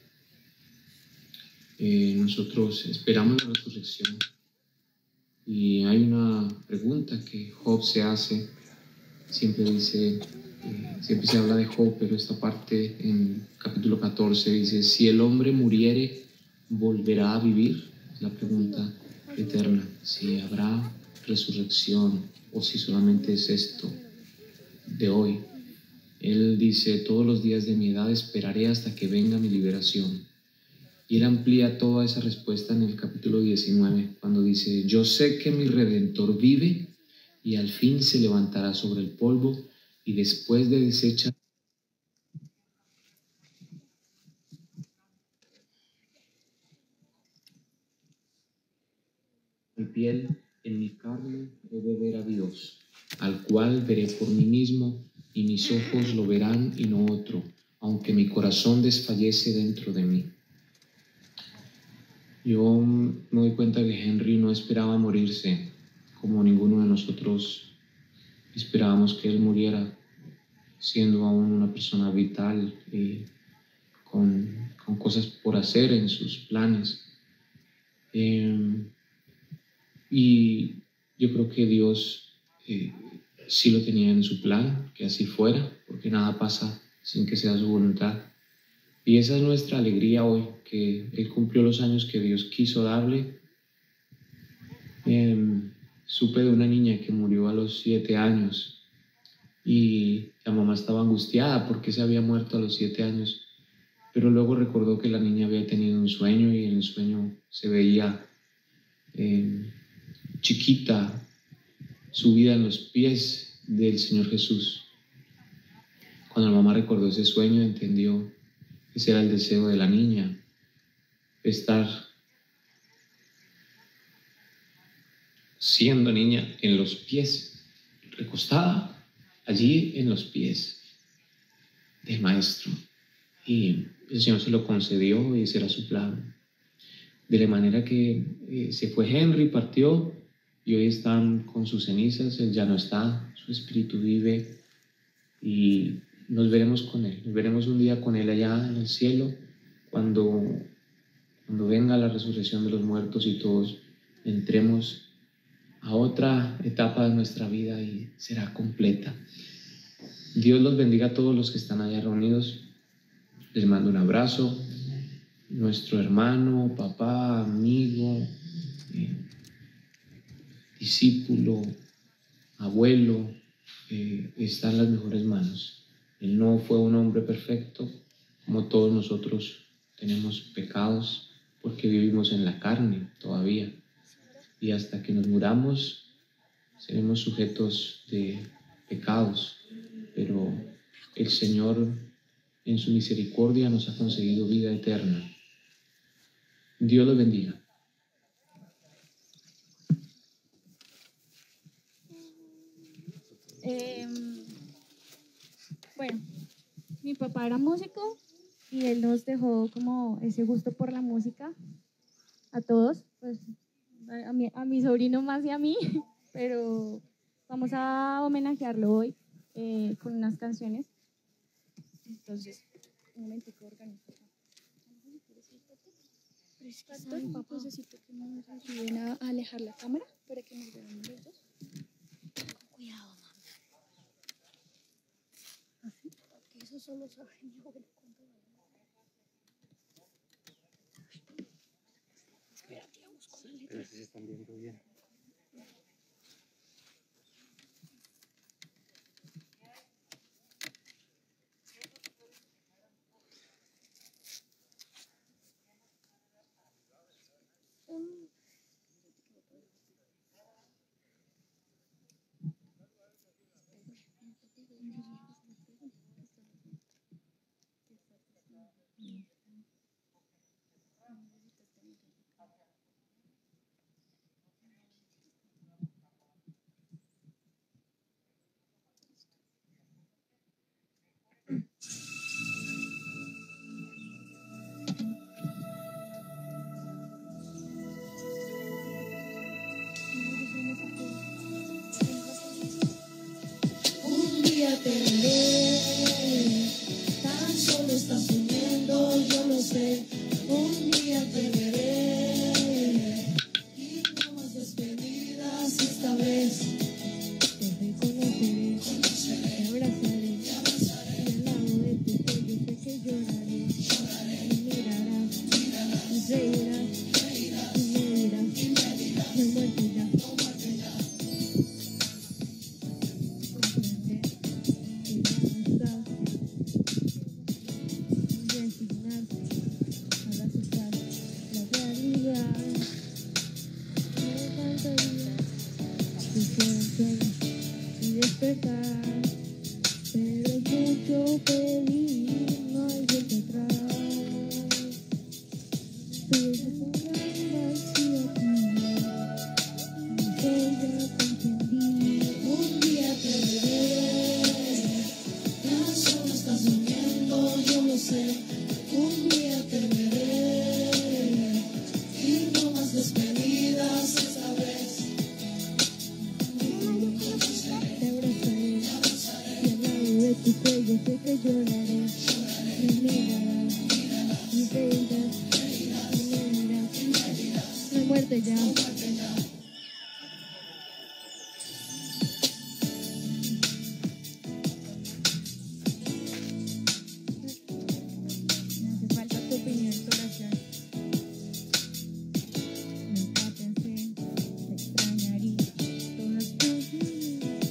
Eh, nosotros esperamos la resurrección. Y hay una pregunta que Job se hace. Siempre dice, eh, siempre se habla de Job, pero esta parte en capítulo catorce dice: si el hombre muriere, ¿volverá a vivir? Es la pregunta eterna. Si habrá resurrección o si solamente es esto de hoy. Él dice: todos los días de mi edad esperaré hasta que venga mi liberación. Y él amplía toda esa respuesta en el capítulo diecinueve, cuando dice: yo sé que mi Redentor vive y al fin se levantará sobre el polvo, y después de desechar mi piel, en mi carne he de ver a Dios, al cual veré por mí mismo, y mis ojos lo verán y no otro, aunque mi corazón desfallece dentro de mí. Yo me doy cuenta que Henry no esperaba morirse como ninguno de nosotros esperábamos que él muriera, siendo aún una persona vital, eh, con, con cosas por hacer en sus planes. Eh, y yo creo que Dios eh, sí lo tenía en su plan, que así fuera, porque nada pasa sin que sea su voluntad. Y esa es nuestra alegría hoy, que Él cumplió los años que Dios quiso darle. Eh, supe de una niña que murió a los siete años y la mamá estaba angustiada porque se había muerto a los siete años, pero luego recordó que la niña había tenido un sueño y en el sueño se veía eh, chiquita, subida en los pies del Señor Jesús. Cuando la mamá recordó ese sueño, entendió que ese era el deseo de la niña, estar siendo niña en los pies, recostada allí en los pies de maestro. Y el Señor se lo concedió y será su plan. De la manera que eh, se fue Henry, partió, y hoy están con sus cenizas. Él ya no está, su espíritu vive y nos veremos con él. Nos veremos un día con él allá en el cielo, cuando, cuando venga la resurrección de los muertos y todos entremos a otra etapa de nuestra vida y será completa. Dios los bendiga a todos los que están allá reunidos. Les mando un abrazo. Nuestro hermano, papá, amigo, eh, discípulo, abuelo, eh, está en las mejores manos. Él no fue un hombre perfecto, como todos nosotros tenemos pecados, porque vivimos en la carne todavía. Y hasta que nos muramos, seremos sujetos de pecados. Pero el Señor, en su misericordia, nos ha concedido vida eterna. Dios los bendiga. Eh, bueno, mi papá era músico y él nos dejó como ese gusto por la música a todos, pues a mi, a mi sobrino más y a mí, pero vamos a homenajearlo hoy eh, con unas canciones. Entonces, un momentico, organizo. Pastor, necesito que nos ayuden a alejar la cámara para que nos vean los dos. Con cuidado, mamá. ¿Así? Porque eso solo sabe mi abuela cuando espérate, vamos con la letra. Pero si se están viendo bien. Un día te veré, tan solo estás durmiendo, yo lo sé. Un día te veré, y no más despedidas esta vez. Te reconoceré, te abrazaré, y al lado de tu cuello sé que lloraré. Y mirarás, y reirás, y me dirás, no he muerto ya. Y despertar, pero es mucho pedir, no hay vuelta atrás. Pero es un gran vacío aquí, mi huella comprendí. Un día te veré, tan solo estás durmiendo, yo lo sé. Un día te veré, y no más despedidas esta vez. Tu cuello sé que lloraré, me mirarás, y reirás, y me dirás, no he muerto ya. Me hace falta tu opinión, tu oración. Nunca pensé, te extrañaría todas tus líneas.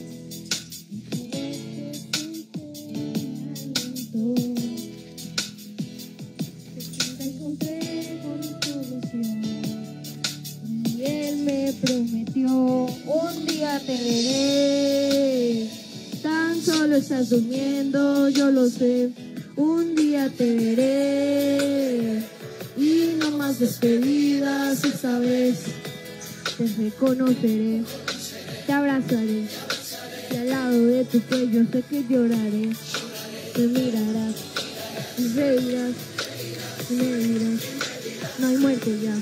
Te encontré con solución y él me prometió: un día te veré, tan solo estás durmiendo, yo lo sé. Un día te veré, y no más despedidas esta vez. Te reconoceré, te abrazaré, y al lado de tu cuello sé que lloraré. me mirarás y reirás y me dirás, no hay muerte ya.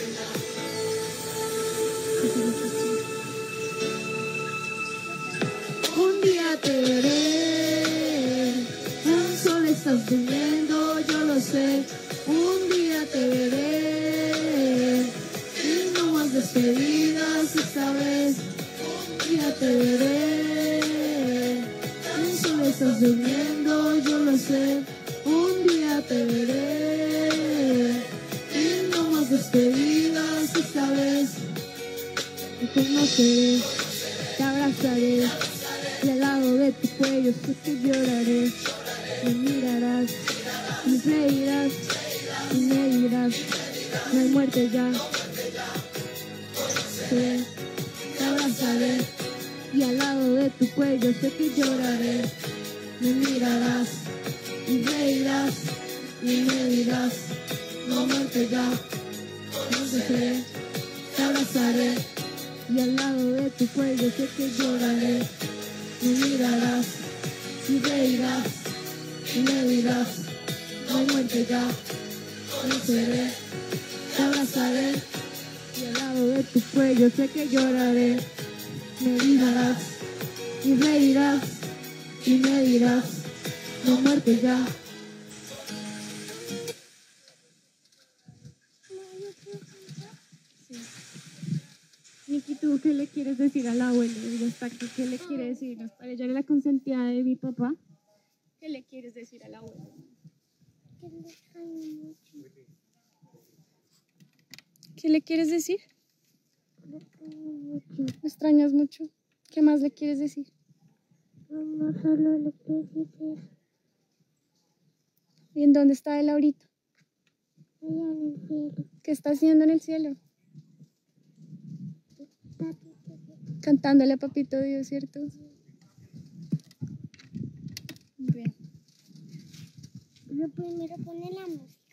Un día te veré, tan solo estás durmiendo, yo lo sé. Un día te veré, y no más despedidas esta vez. Un día te veré, tan solo estás durmiendo, yo lo sé. Un día te veré, y no más despedidas esta vez. Te conoceré, te abrazaré, y al lado de tu cuello sé que lloraré. Me mirarás y reirás y me dirás, no hay muerte ya. Te, te abrazaré y al lado de tu cuello sé que lloraré. Me mirarás y reirás y me dirás, no hay muerte ya. Te, te abrazaré y al lado de tu cuello sé que lloraré. Me mirarás y reirás y me dirás, no hay muerte ya. Venceré, te abrazaré y al lado de tu cuello sé que lloraré. Me mirarás y reirás y me dirás, no hay muerte ya. Niki, ¿tú qué le quieres decir al abuelo? Y hasta aquí, ¿qué le quiere decir? Para ella era la consentida de mi papá. ¿Qué le quieres decir al abuelo? Que le extraño mucho. ¿Qué le quieres decir? Le extraño mucho. ¿Me extrañas mucho? ¿Qué más le quieres decir? No, no solo le quiero decir eso. ¿Y en dónde está él ahorita? Allá en el cielo. ¿Qué está haciendo en el cielo? Cantándole a Papito Dios, ¿cierto? Bien. Pero primero pone la música.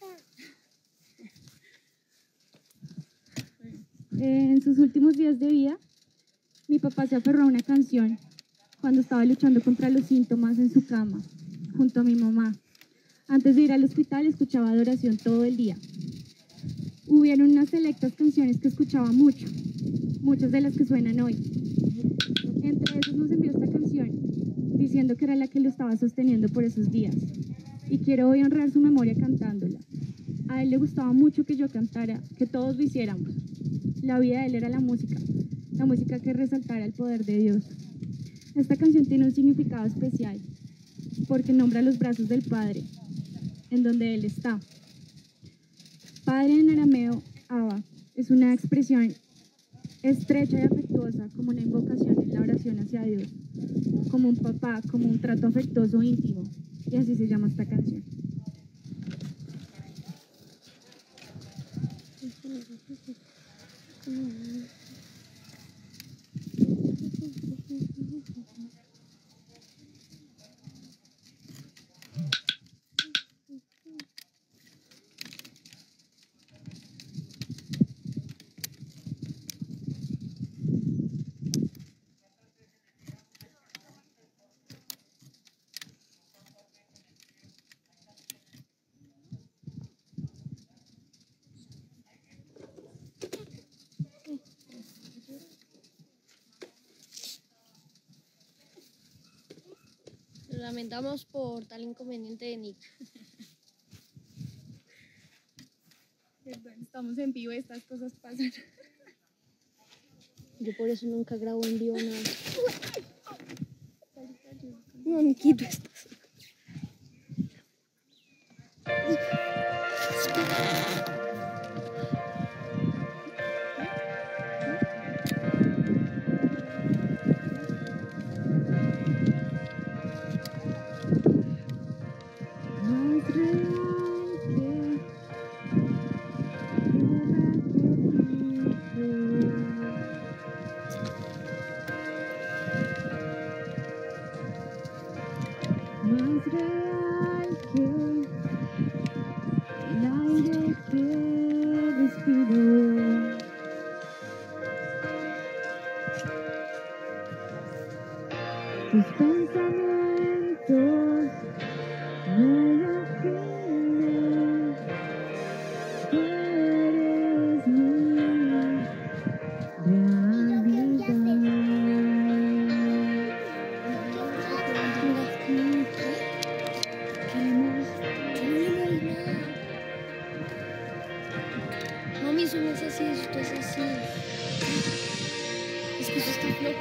Eh, en sus últimos días de vida, mi papá se aferró a una canción cuando estaba luchando contra los síntomas en su cama, junto a mi mamá. Antes de ir al hospital escuchaba adoración todo el día. Hubieron unas selectas canciones que escuchaba mucho, muchas de las que suenan hoy. Entre esos nos envió esta canción, diciendo que era la que lo estaba sosteniendo por esos días. Y quiero hoy honrar su memoria cantándola. A él le gustaba mucho que yo cantara, que todos lo hiciéramos. La vida de él era la música, la música que resaltara el poder de Dios. Esta canción tiene un significado especial, porque nombra los brazos del Padre, en donde Él está. Padre en arameo, Abba, es una expresión estrecha y afectuosa, como una invocación en la oración hacia Dios, como un papá, como un trato afectuoso íntimo, y así se llama esta canción. Lo lamentamos por tal inconveniente de Nick. Perdón, estamos en vivo, estas cosas pasan. Yo por eso nunca grabo en vivo nada. No, Niquito, estás. Mami, eso no es así, esto es así. Es que eso está flojo.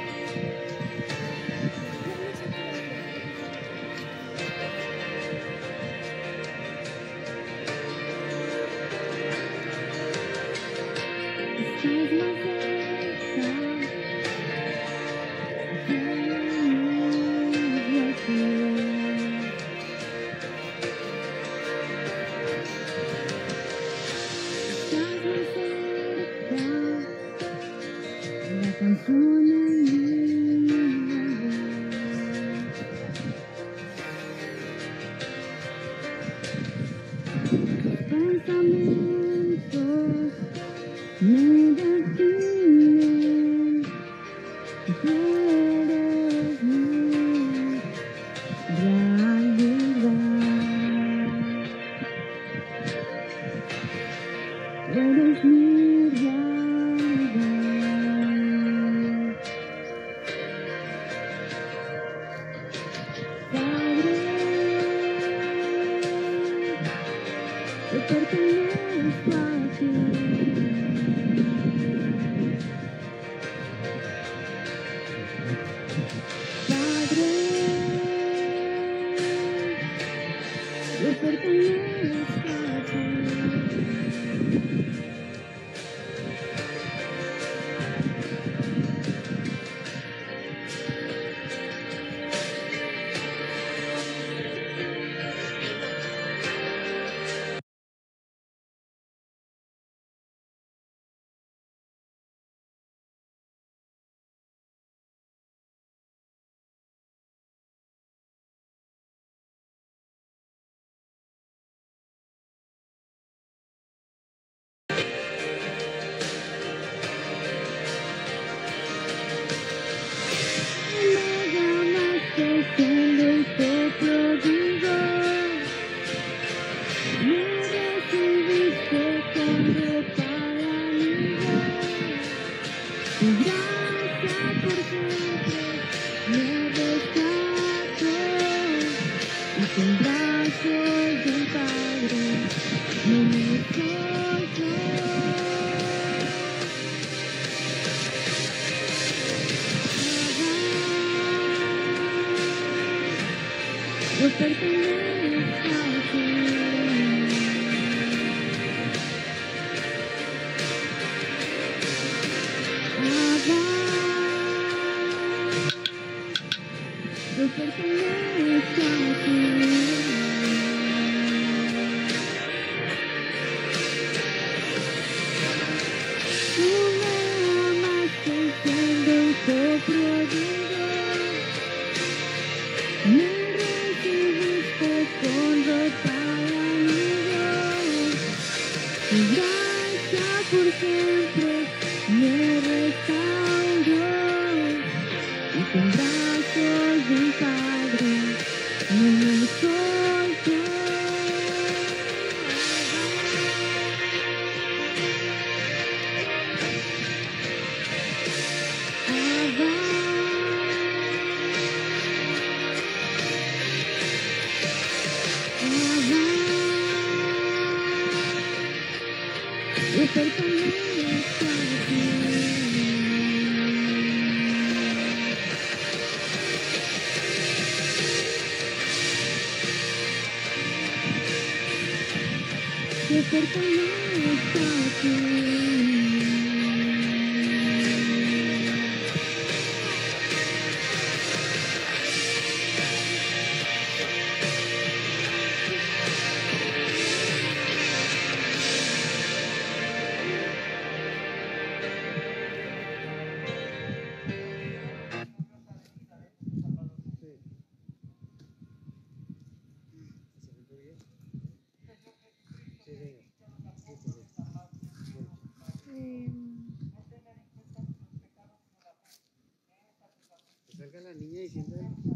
Salga la niña diciendo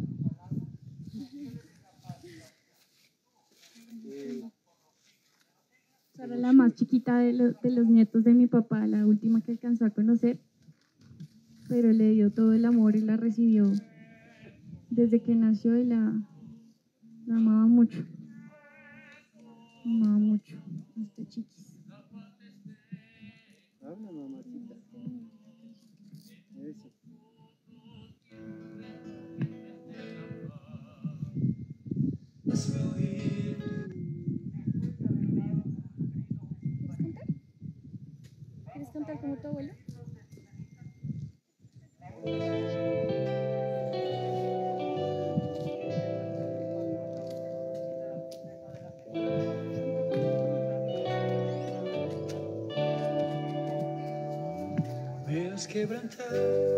Sara, la más chiquita de los, de los nietos de mi papá, la última que alcanzó a conocer, pero le dio todo el amor y la recibió desde que nació y la, la amaba mucho. La amaba mucho, este chiquis. contar como tu abuelo? Me has quebrantado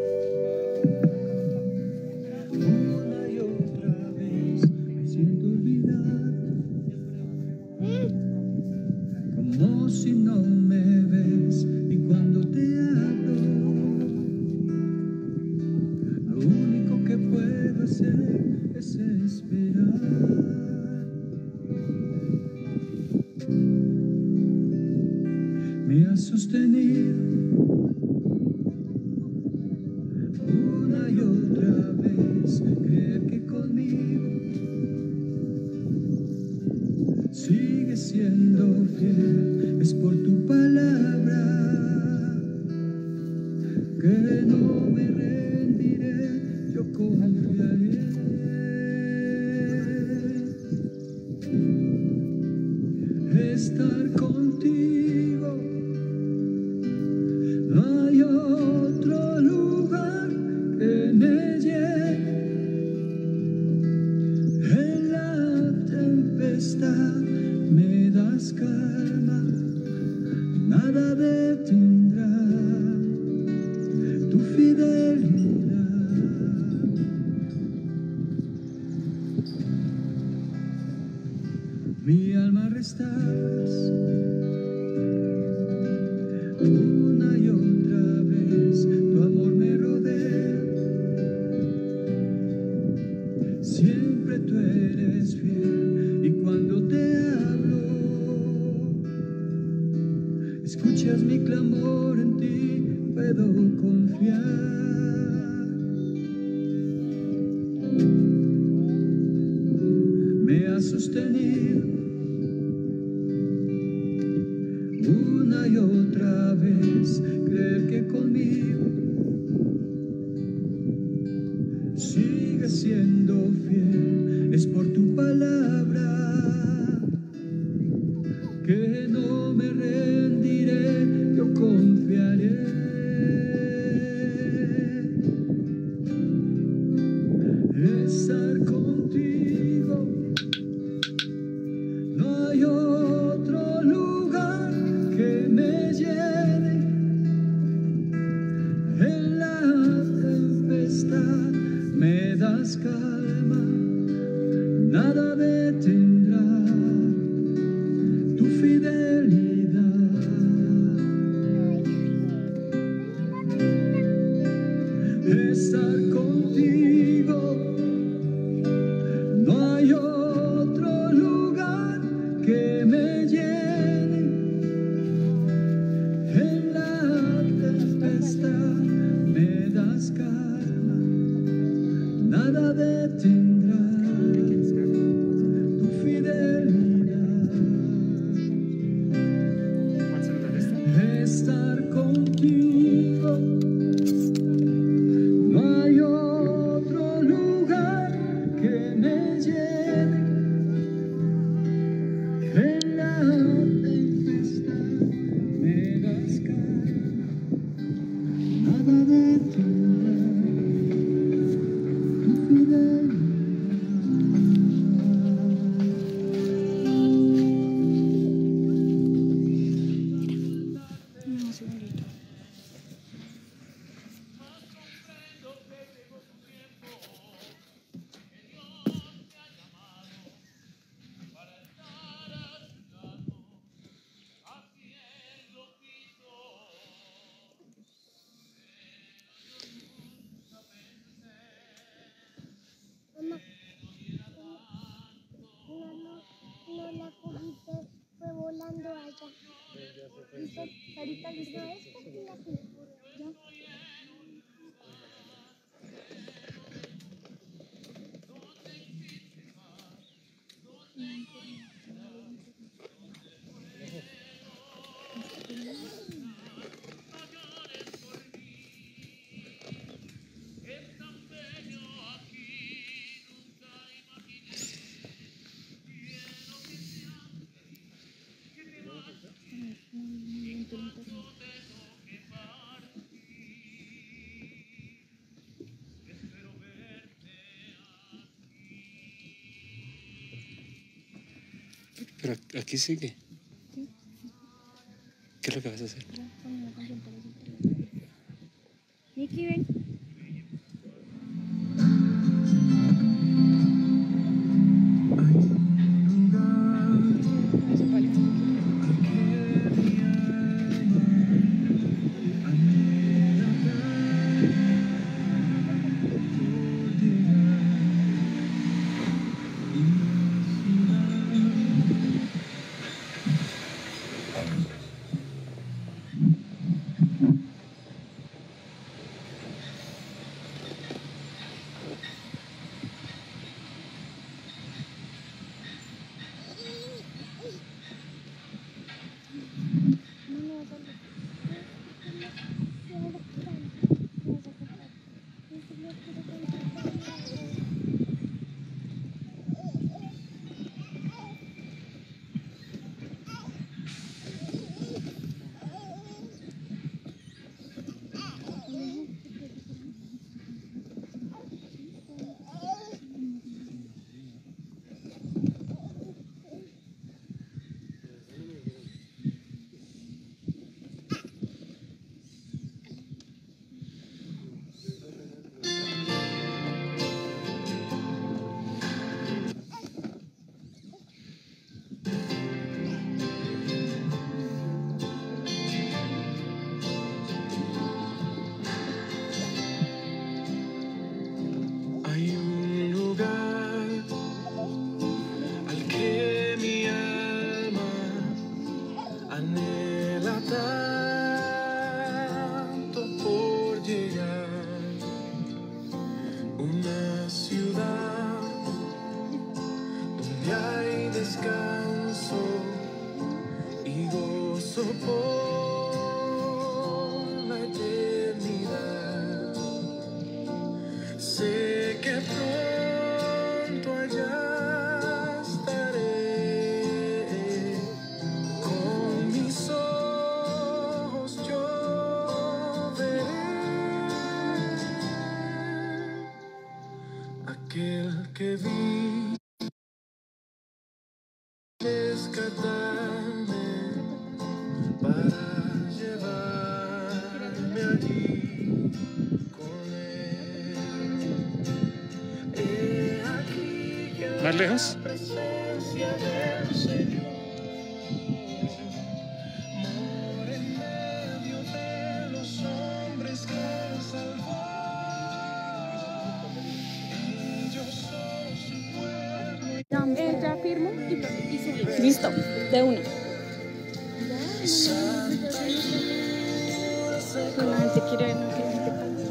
una y otra vez, me siento olvidado, como si no me ves, y cuando te hablo, lo único que puedo hacer es esperar. Me has sostenido una y otra vez, creer que conmigo sigue siendo fiel, es por tu palabra que no me rendiré, yo confiaré. Estar contigo, no hay otro lugar que me llene. En la tempestad me das calma, nada detendrá tu fidelidad. Mi alma restauras una y otra vez, tu amor me rodea, siempre tú eres fiel, y cuando te hablo, escuchas mi clamor, en ti puedo confiar. Me has sostenido una y otra vez, creer que conmigo sigue siendo fiel, es por tu palabra que no me rendiré, yo confiaré. Estar contigo, no hay otro lugar que me llene. En la tempestad me das calma, nada detendrá tu fidelidad. Estar contigo, no hay otro lugar que me llene. En la tempestad me das calma, nada detendrá tu fidelidad. Estar contigo, no hay otro lugar que me llene. En la tempestad me das calma, nada detendrá tu fidelidad. Un segundito. Mamá, no, no, no la cogiste, fue volando allá. ¿Listo? Ahorita listo esto y la fui. ¿Ya? Movimiento interno. Pero aquí sigue. ¿Qué es lo que vas a hacer? Nicky, ven. ¿Más lejos? Eh, ya firmo y, y subimos. Listo, de una. Pues la gente quiere, no quiere que te pase.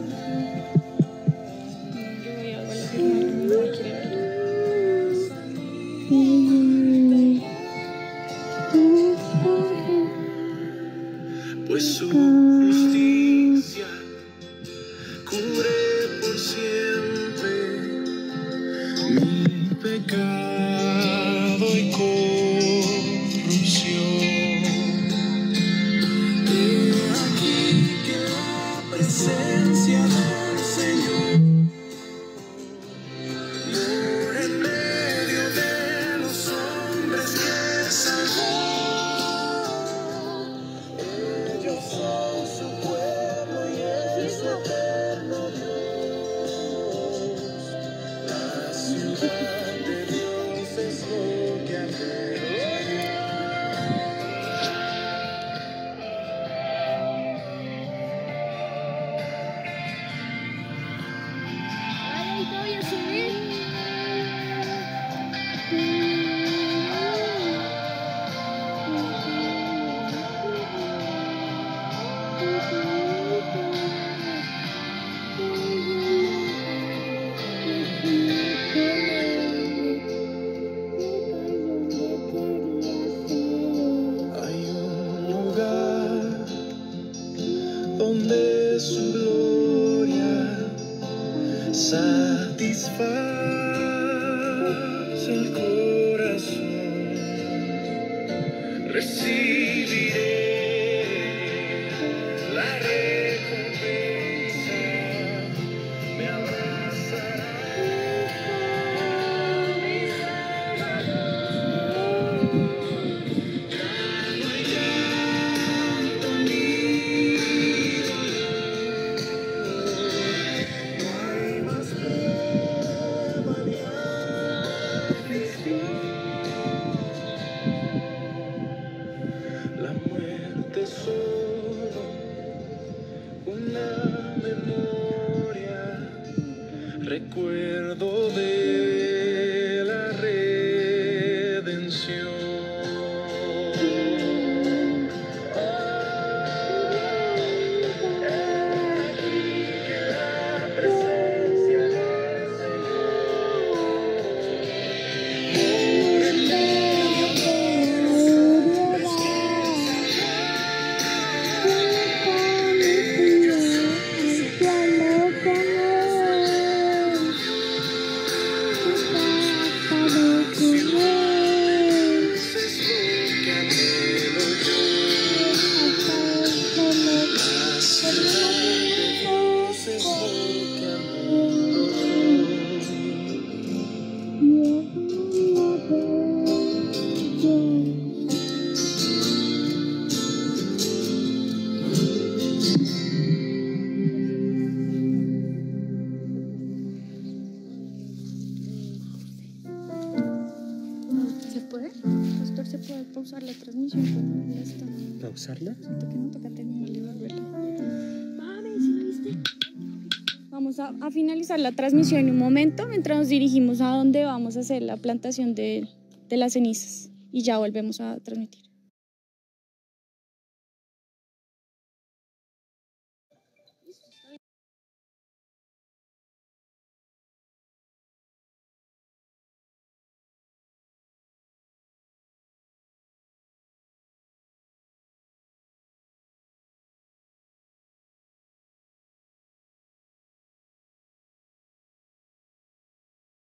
Yo voy a volver a firmar, no me quiere ver. Pues su justicia cubre por siempre mi pecado y corrupción. He aquí que la presencia del Señor mora en medio de los hombres que salvó. Ellos son su pueblo y es su eterno Dios. La ciudad de Dios es lo que anhelo. Ahora voy a subir. Hay un lugar donde su gloria satisface el corazón. Recibiré la recompensa, me abrazará mi Salvador. en la memoria, recuerdo de la redención. ¿Se puede? Pastor, ¿se puede pausar la transmisión cuando ya está? ¿Pausarla? Siento que no toca terminar y volverla. Mami, ¿sí la viste? Vamos a, a finalizar la transmisión en un momento mientras nos dirigimos a donde vamos a hacer la plantación de, de las cenizas y ya volvemos a transmitir.